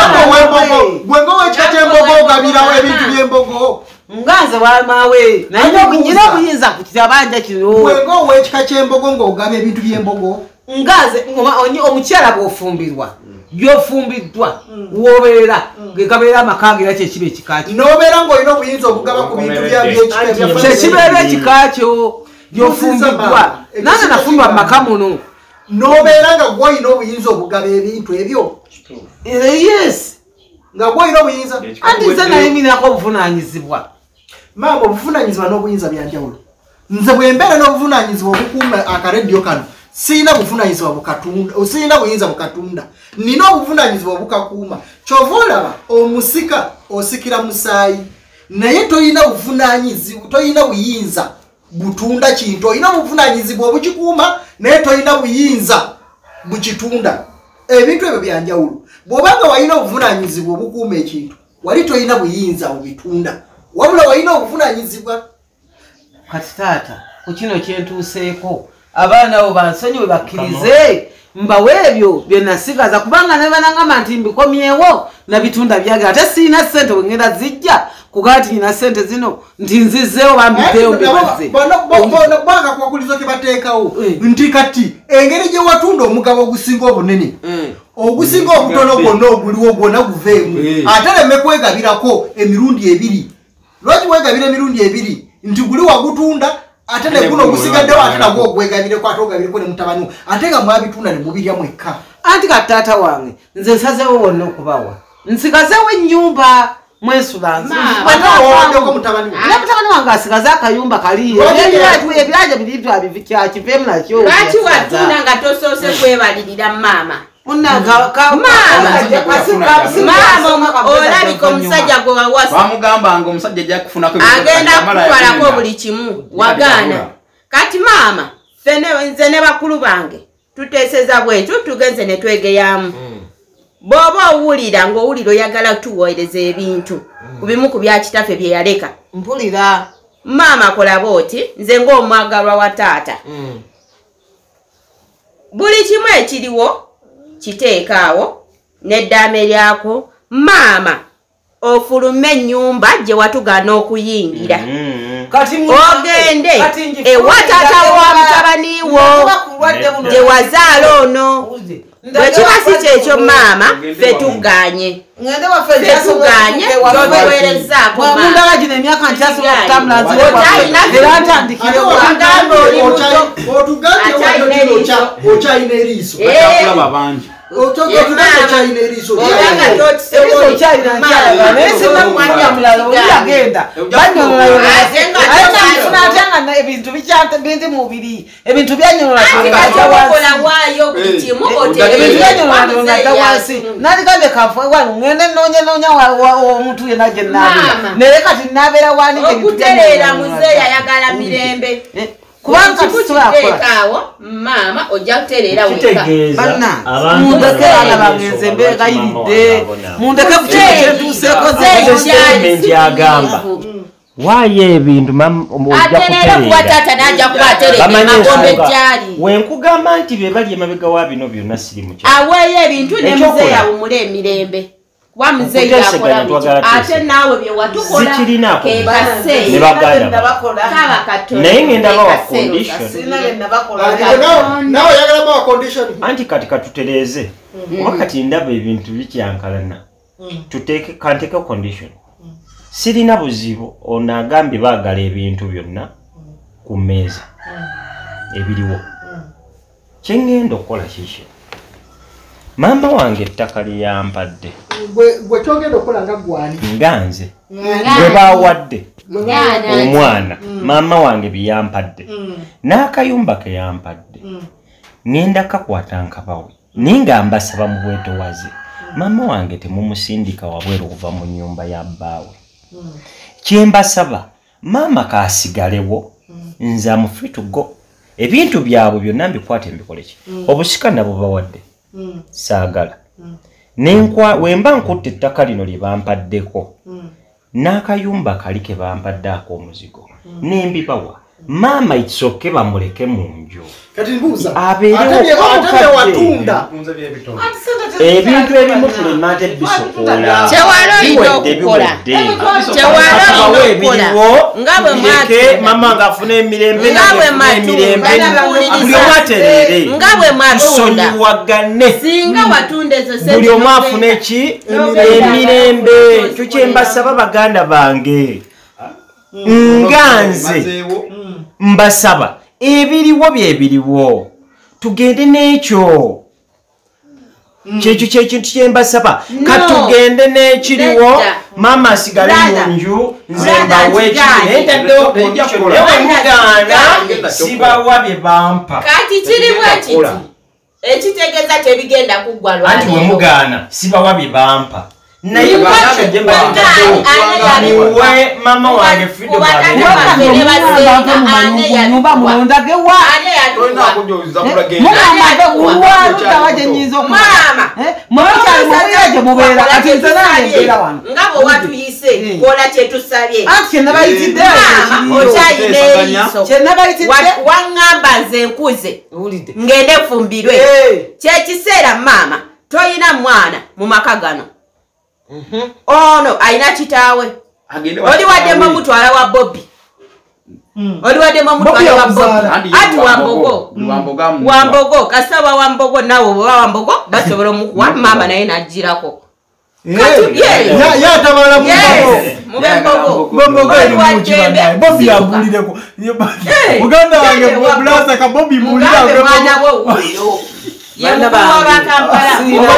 gwenga owekika ky'embogo ogabirawo ebintu by'embogo nganze wamawe naye nyina obuyinza ku kibanja kino gwenga owekika ky'embogo ng'ogaba ebintu by'embogo ngaze omukyala bw'ofumbirwa gy'ofumbiddwa w'obeera gegabeera amaka era kyekiba ekika kyo n'obeera ng'olina obuyinza obugaba ku bintu kyekibeera ekika kyo gy'ofumbiddwa nange nafumbirwa mu maka muno n'obeera nga gw'olina obuyinza obugaba ebintu ebyo yes nga gw'olina obuyinza anti nze naye minako obuvunaanyizibwa maama obuvunaanyizibwa n'obuyinza byanjawulo nze bwe mbeera n'obuvunaanyizibwa obukuuma akareddiyo kano sina buvunaanyizibwa bukatunda sina buyinza bukatunda nina obuvunaanyizibwa bukakuuma kyova olaba omusika osikira musaayi naye toyina buvunaanyizibwa toyina buyinza butunda kintu oyina obuvunaanyizibwa obukikuuma naye toyina buyinza bukitunda ebintu ebyo byanjawulo bw'obanga walina obuvunaanyizibwa obukuuma ekintu wali toyina buyinza obitunda wabula walina obuvunaanyizibwa kati taata ku kino kyentuuseeko abaana abo bansonyiwe bakkirize mbawe ebyo bye nasigaza kubanga ne banangamba nti mbikomyewo nabitunda byagera ate siina ssente bwe ngenda zijja kugaa ti nyina ssente zino nti nzizeewo bambiddeyo mbibaze bagakubakulizo ke bateekawo nti kati engeri gye watunda omugabo ogusinga obunene ogusinga obutono gwonna oguliwo gwonna guveemu ate leme kwegabirako emirundi ebiri lwaki wegabira emirundi ebiri nti guli wagutunda ate ne guno gusigaddewo ate nagwo ogwegabireko ate ogabireko ne mutabani ate nga mwabitunda ne mubirya mwekka anti kati taata wange nze nsazeewo wonna okubawa nsigazeewo ennyumba mwesulansiko mutabani wange asigaze akayumba kaliyo ebiraja biri byakiveemu nakyo lwaki watunda nga tosoose kwebalirira maama olabika omusajja gwe wawasabamugambanga omusajja ajja kufunako agenda kutwalako buli kimu wagaana kati maama nze ne bakulu bange tuteeseza bwetu tugenze ne twegeyamu bw'oba owulira ng'owulira oyagala tuwoereza ebintu ku bimu ku byakitaffe bye yaleka mpulira maama kola booti nze ng'omwagalwa wa taata buli kimu ekiriwo kiteekaawo n'eddaame lyako maama ofulume ennyumba gye watugaana okuyingira ogende ewa taata wa mutabaniwo gye wazaala ono bwe kiba si kyekyo maama ffe tugganye fetuganye tobewerezaako mundala gino emyaka nti asobola okutambula nzira ntandikire wagamba oli muto okyalina eriiso kulaba bangi ebintu bindi mubiri ebintu byanyonolawansi naligambe kafe wano ngende nonya nonya omuntu yena gyenabe naye kati nabeera wani okutereera muzeeyi ayagala mirembe kubanga kituleetaawo maama ojja kutereera weka mundeke abaana bagenze mbegayiridde mundeke ku kintu kyetuuseeko agamba waayo ebintu wenkugamba nti be bali emabega wa bino byonna siri mu aweeyo ebintu ne muzeeyi awumula emirembe kuba muzeeyi akola ate naawe bye watukola kekase naye ngenda bawa condition anti kati katutereeze wakati ndaba ebintu bikyankalana tuteeke kanteeke condition sirina buzibu ono agambye baagala ebintu byonna ku mmeeza ebiriwo kyengenda okukola kiki maama wange ettaka lyeyampadde gwe kyogenda okukola nga gwani nga nze bwe baawadde omwana maama wange byeyampadde n'akayumba ke yampadde ngenda kakwata nkabawe naye nga mbasaba mu bwetowaze maama wange temumusindika wabweru okuva mu nnyumba ya bbaawe kyembasaba maama kaasigalewo nze am free to go ebintu byabwe byonna mbikwate mbikole ki obusika nabo bawadde saagala nenkwa wemba nkutte ettaka lino lye bampaddeko n'akayumba kali ke bampadde ak'omuzigo nembibawa maama ikisoke bamuleke mu nju abeerewatunda ebintu ebimu tulema ate bisokola ebiriwo mama ngaafuna emirembe emirembe buli omu aterere tusonyiwagane buli omu afuna eki emirembe ekyo kyembasaba baganda bange nga nze mbasaba ebiriwo byebiriwo tugende n'ekyo kyekyo kyekintu kyembasaba katugende n'ekiriwo maama asigale mu nju nze mbawe ekitentaddewo ewe mugaana sibawa bye bampa kati kirimu ekiti ekitegeeza tebigenda kuggwa lwani anti we mugaana sibawa bye bampa naye bakajje mbaddewo niwe mama wange freedom nyumba mulondage wa ngabo watuyise kola kyetusabye waŋŋamba nze nkuze ngende fumbirwe kyekiseera maama toyina mwana mu maka gano ono ayina kitaawe oli waddemu mutwala wa Bobby oli waddemu mutwala wa Bobby ati Wambogo Wambogo kasaba Wambogo nawe oba Wambogo basobola omukuwa maama naye najjirako yatabala Mubembogo Mubembogo eri mukibanda Bobby yagulireko muganda wange Blaza ka Bobby mulira mwana wo uyo Yanda ba Kampala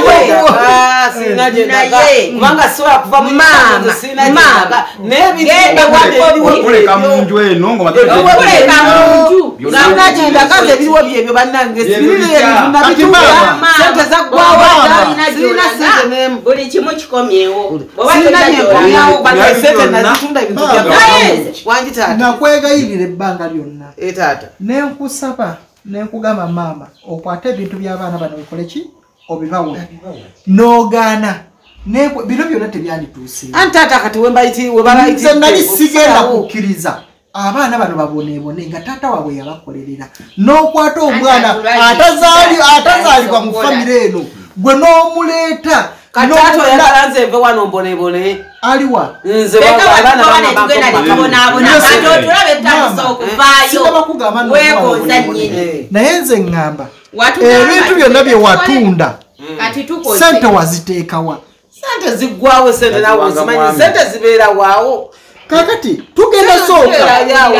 kubanga soya kuva mu mama mama nebigenda kuleka munju eno ngo kuleka munju ngagenda kaze biriwo byebyo bannange sibirire na bitumba sente za gwawa sirina sente nemu buli kimu kikomyewo sirina nyekomyawo bana sente na zitunda ibintu bya wangi tata nakwegayirira ebbanga lyonna e tata nenkusaba nenkugamba maama okwata ebintu by'abaana bano bikole ki obibawe n'ogaana bino byonna tebyandituuse anti ate kati wembayiti webabayiti nze nali sigenda kukkiriza abaana bano baboneebone nga taata waabwe yabakolerera n'okwata omwana atazaalibwa mu famire eno gwe n'omuleeta katato yakalanze mve wano mbonebone aliwa nze abaana tugenda tubonaabona kati otulabe etandisa okuvaayo weebuuza nnyini naye nze ŋŋamba ebintu byonna bye watunda sente waziteekawa sente ziggwawo sente nawe ozimanyi sente zibeera waawo kakati tugenda sooka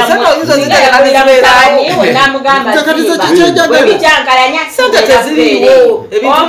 sente teziriwo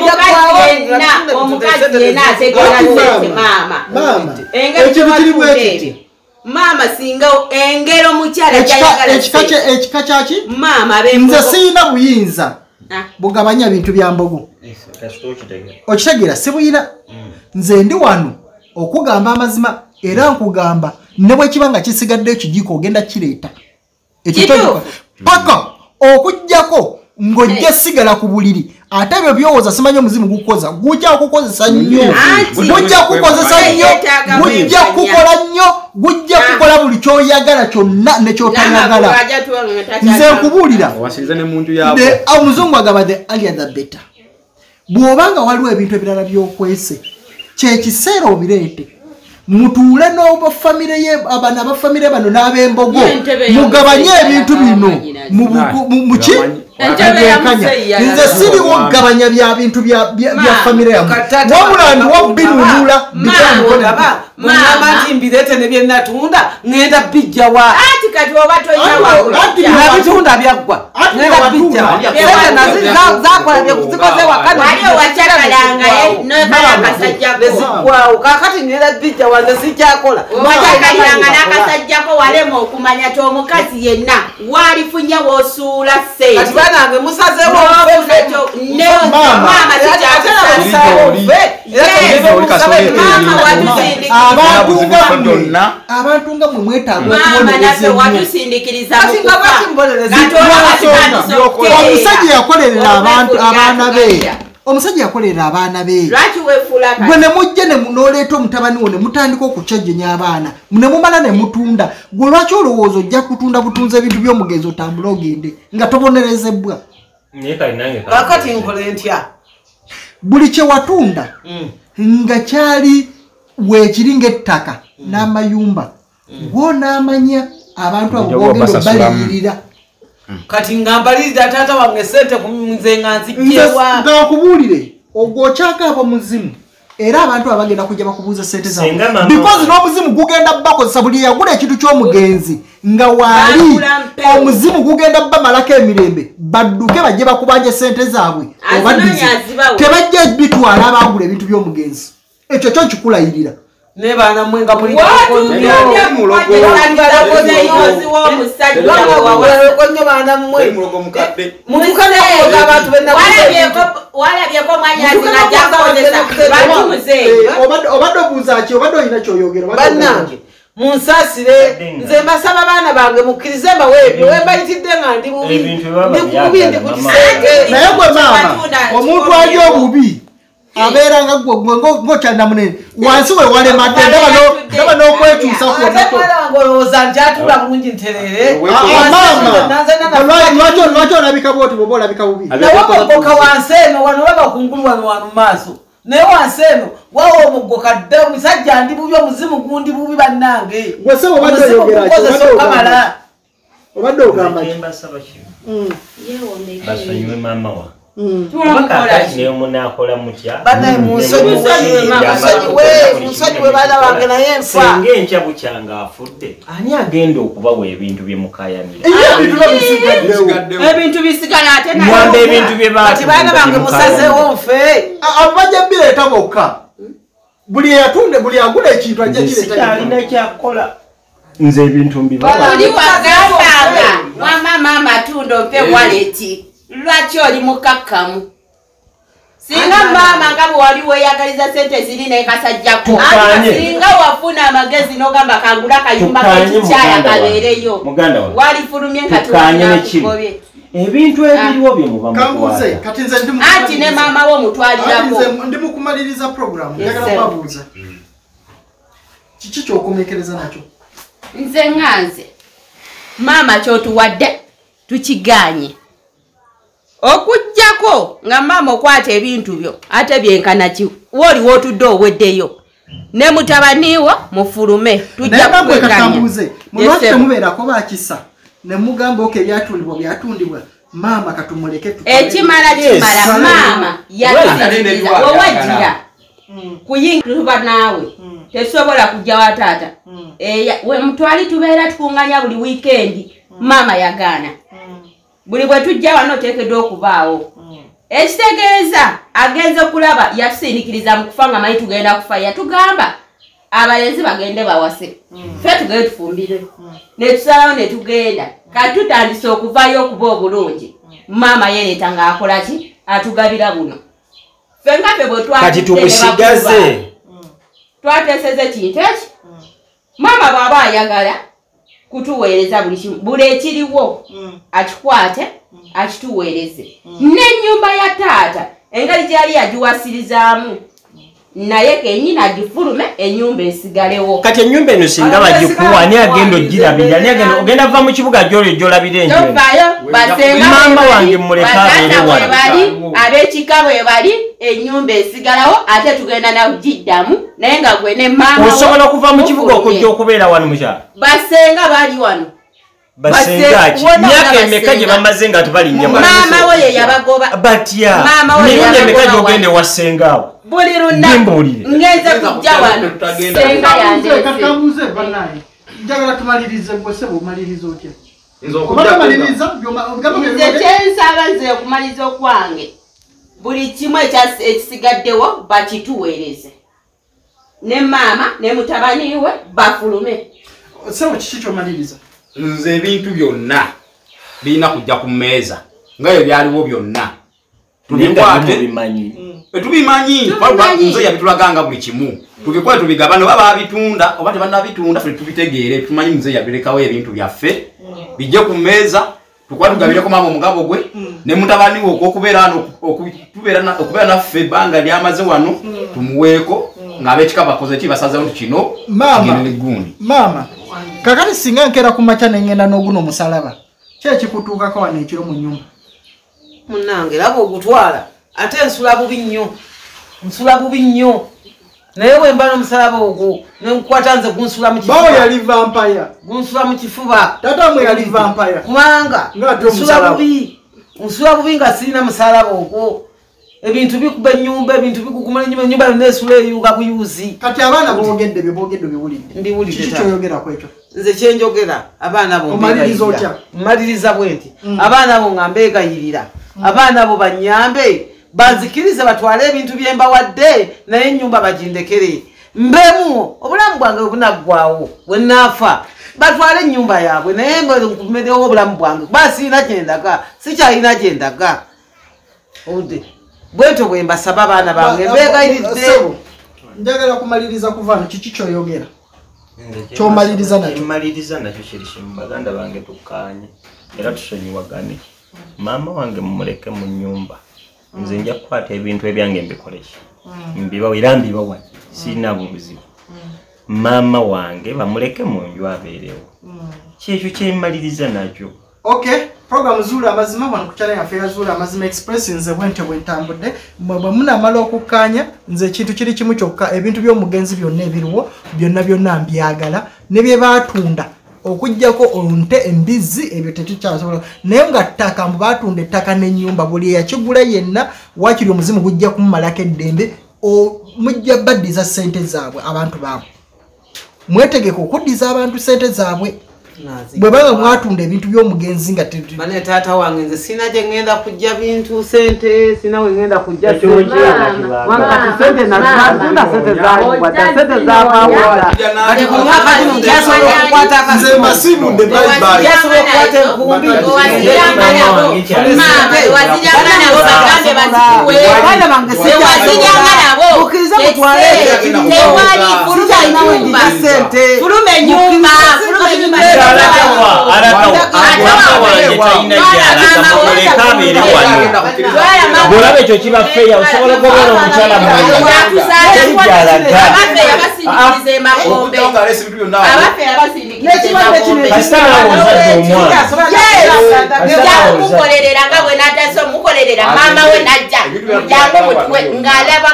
omukazi yenna ategeera sente maama ekintu kiri bwekiti maama singa engero omukyala ekika kyaki maama nze siina buyinza bugabanya bintu bya mbogo okitegeera sibuyina nze ndi wano okugamba amazima era nkugamba ne bwe kiba nga kisigadde ekijiiko ogenda kireeta paka okujjako ng'ojja sigala ku buliri ate ebyo byowooza simanyi omuzimu gukoza gujja kukozesa nnyo gujja kukozesa nnyo gujja kukola nnyo gujja kukola buli kyoyagala kyonna nekyotayagala nze nkubuulira omuzungu agamba the earlier the better bw'obanga waliwo ebintu ebirala by'okwese kyekiseera obireete mutuule n'obafamire ye abana abafamire bano n'ab'embogo mugabanye ebintu bino muki nze siriwo gabanya bya bintu bya famire yamu wabula ndiwabbinunula mama mbirete ne byenatunda ngenda bijja wa ati kati oba toyina bitunda byagwa ngenda bijja sente naziza zakola bye kuzikoze wakati waliyo wachakalanga n'akasajjako kakati ngenda bijja wanze sikyakola wachakalanga n'akasajjako walema okumanya ti omukazi yenna walifunye w'osuula sente kati banange musazewo mama abantu nga mwe mwetaaga omusajja yakolerera abantu abaana be omusajja yakolerera abaana be gwe ne mujje ne munoleeta omutabani wo ne mutandika okukyajjenya abaana ne mumala ne mutunda gwe lwaki olowooza ojja kutunda butunze ebintu by'omugenzi otambule ogende nga tobonerezebwa kakati nkole ntya buli kye watunda nga kyali weekiri ng'ettaka n'amayumba gw'onaamanya abantu abo bogenda baliyirira kati ngambalirira taata wange sente nze nga nzijjewa nga kubuulire ogwo okyakaaba muzimu era abantu abagenda kujja bakubuuza sente zaabwe because n'omuzimu gugenda bakozesa buli yagula ekintu ky'omugenzi nga waali omuzimu gugenda bamalako emirembe badduke bajje bakubanje sente zaabwe obaddize tebajja bitwala abagula ebintu by'omugenzi ekyo kyo nkikulayirira ne baana mwe nga muli obadde obuuza ki obadde olina kyoyogera bannange munsasire nze mbasaba baana bange mukkirize mbawe ebyo wembayitidde nga ndi bubi ndikububi ndi ku kisenge naye gwe maama omuntu ali obubi abeera nga ng'okyalina munene wansi we walemadde ndaba n'okwekyusa kwonangolowooza nti atula bulungi nterere lwaki olabika bwoti bwoba olabika bubi nawe omuggoka wansi eno wano olaba kungulu wano wano mu maaso naye wansi eno wawa omuggoka dde omusajja ndi bubi omuzimu gundi bubi bannange gwesebo obadde oyogera obadde ogamba basonyiwe maama wa Kakati niyo munakola mutya bana musonyiwe baana bange naye nfa singa enkya bukyanga afudde ani agenda okubawa ebintu bye mukayanira ebintu bisigala ate mwamba ebintu bye kati baana bange musazeewo nfe abajja bireeta bokka buli yatunde buli agula ekintu ajja kireeta alina kyakola nze ebintu mbibawa oli wagambanga wamama amatunda ompe waleti lwaki oli mukakkamu singa maama nga bwe wali weeyagaliza sente ziri nekasajjako singa wafuna amagezi n'ogamba kangula akayumba kekikyaya kabeereyo walifulumye nga tuwanakugobye ebintu ebiriwo bye mubamukwata anti ne maama wo mutwalirako ndi mukumaliriza programu njagala kubabuuza kiki kyokomekereza nakyo nze nganze maama kyotuwadde tukiganye okujjako nga maama okwata ebintu byo ate byenkana ki woliwo otudde oweddeyo ne mutabaniwo mufulume tujja kukatambuze mulwaki temubeerako bakisa ne mugamba oke ebyatundibwa byatundibwa maama katumuleke ekimala kimala maama yatusikiriza wewajjira kuyingira naawe tesobola kujja wa taata we mutwali tubeera tukunganya buli wiikendi maama yagaana buli bwe tujja wano oteekeddwa okubaawo ekitegeeza agenze okulaba yatusindikiriza mu kufa nga manyi tugenda kufa yatugamba abalenzi bagende bawase ffe tugende tufumbire netusalawo ne tugenda kati tutandise okuvayo okuba obulungi maama yereeta ng'akola ki atugabira buno ffe nga ffe bwe kati tumusigaze twateeseze kintu eki maama bw'aba ayagala kutuweereza buli kimu buli ekiriwo akikwate akituweereze n'ennyumba ya taata engeri gyali yagiwasirizaamu naye kenyini agifulume ennyumba esigalewo kati ennyumba eno singa bagikuwa ani agenda ogirabira ani agenda ogenda va mu kibuga gyolyo gyolabira enju mama wange muleka abeere wano bali ab'ekika bwe bali ennyumba esigalawo ate tugenda nakugiddamu naye nga gwe ne maama osobola okuva mu kibuga okujja okubeera wano mukyala basenga bali wano basengaki myaka emeka gye bamaze nga tebalinnya maama we ye yabagoba batya mirundi emeka gyogende wasengaawo buli lunaku ngeze kujja wano senga yandeese kakabuze banaye njagala tumalirize gwese bumaliriza otya nze kyensaba nze okumaliriza okwange buli kimu ekisigaddewo bakituweereze ne maama ne mutabani we bafulume sebo kiki kyomaliriza nze ebintu byonna birina kujja ku mmeeza ngayo byaliwo byonna tubikwate tubimanyi nze yabitulaganga buli kimu tubikwate tubigabane oba babitunda oba tebanabitunda ffe tubitegeere tumanyi nze yabirekawo ebintu byaffe bijje ku mmeeza tukwate tugabireko maama omugabo gwe ne mutabani we okubeera okubeera naffe ebbanga lyamaze wano tumuweeko ng'abekika bakoze ki basazewo nti kino kigende gundi maama kakati singa nkera ku makya nengenda n'oguno omusalaba kyekikutuukako wano ekiro mu nnyumba munange laba ogutwala ate nsula bubi nnyo nsula bubi nnyo naye bwemba n'omusalaba ogwo nenkukwata nze gunsula mu kifuba bawo yali vampire gunsula mu kifuba tatamwe yali vampire kubanga nsula bubi nsula bubi nga sirina musalaba ogwo ebintu bikuba ennyumba ebintu bikugumala ennyumba ennyumba yonna esula eyuuka buyuzi kati abaana boogedde bye boogedde biwulidde mbiwulidde kiki kyoyogerako ekyo nze kyenjogera abaana bo omaliriza otya mmaliriza bwe nti abaana bo nga mbeegayirira abaana bo bannyambe banzikirize batwale ebintu bye mbawadde naye ennyumba bagindekere mbemu obulamu bwange bunaggwawo bwe naafa batwale ennyumba yaabwe naye nkumerewo obulamu bwange kuba siina gyendaga sikyalina gyendaga ode bwetyo bwe mbasaba abaana bange mbeegayiridde njagala kumaliriza kuvaano kiki kyoyogera kyomaliriza nakyo maliriza nakyo kiri kimu baganda bange tukkaanye era tusonyiwagane maama wange mumuleke mu nnyumba nze nja kukwata ebintu ebyange mbikoleki mbibawa era mbibawa sirina bubuzibu maama wange bamuleke mu nju abeerewo kyekyo kyemaliriza nakyo okay program Zuula Amazima wano ku channel yaffe ya Zuula Amazima Express nze bwente bwentambudde bwe munamala okukkaanya nze ekintu kiri kimu kyokka ebintu by'omugenzi byonna ebiriwo byonna byonna mbyagala ne bye baatunda okujjako onte embizi ebyo tetukyasobola naye nga ttaka mbu baatunda ettaka n'ennyumba buli eyakigula yenna waakiri omuzimu gujja kumumalako eddembe mujja baddiza ssente zaabwe abantu baabwe mwetegeka okuddiza abantu ssente zaabwe bwe baba mwatunda ebintu by'omugenzi nga mane taata wange nze sina gye ngenda kujja bintu sente sina we ngenda kujja sente natunda sente zakwata sente zakwata kati ku mwaka guno njasobola okukwata akasimu masimu nde bye njasobola okukwata enkumbi abaana bange mukkiriza mutwale sente bwolaba ekyo kibafeeya osobola okubeera omukyala mukolerera nga bwe natase omukolerera maama we najja jangu mutwe ng'alaba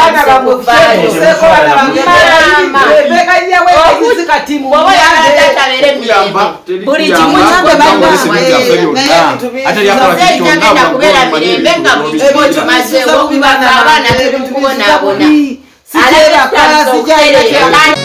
katutatabere buli kimu kigenda kubeera mirembe nga buli kimu kimazeewo abaana temukubonaabona alabye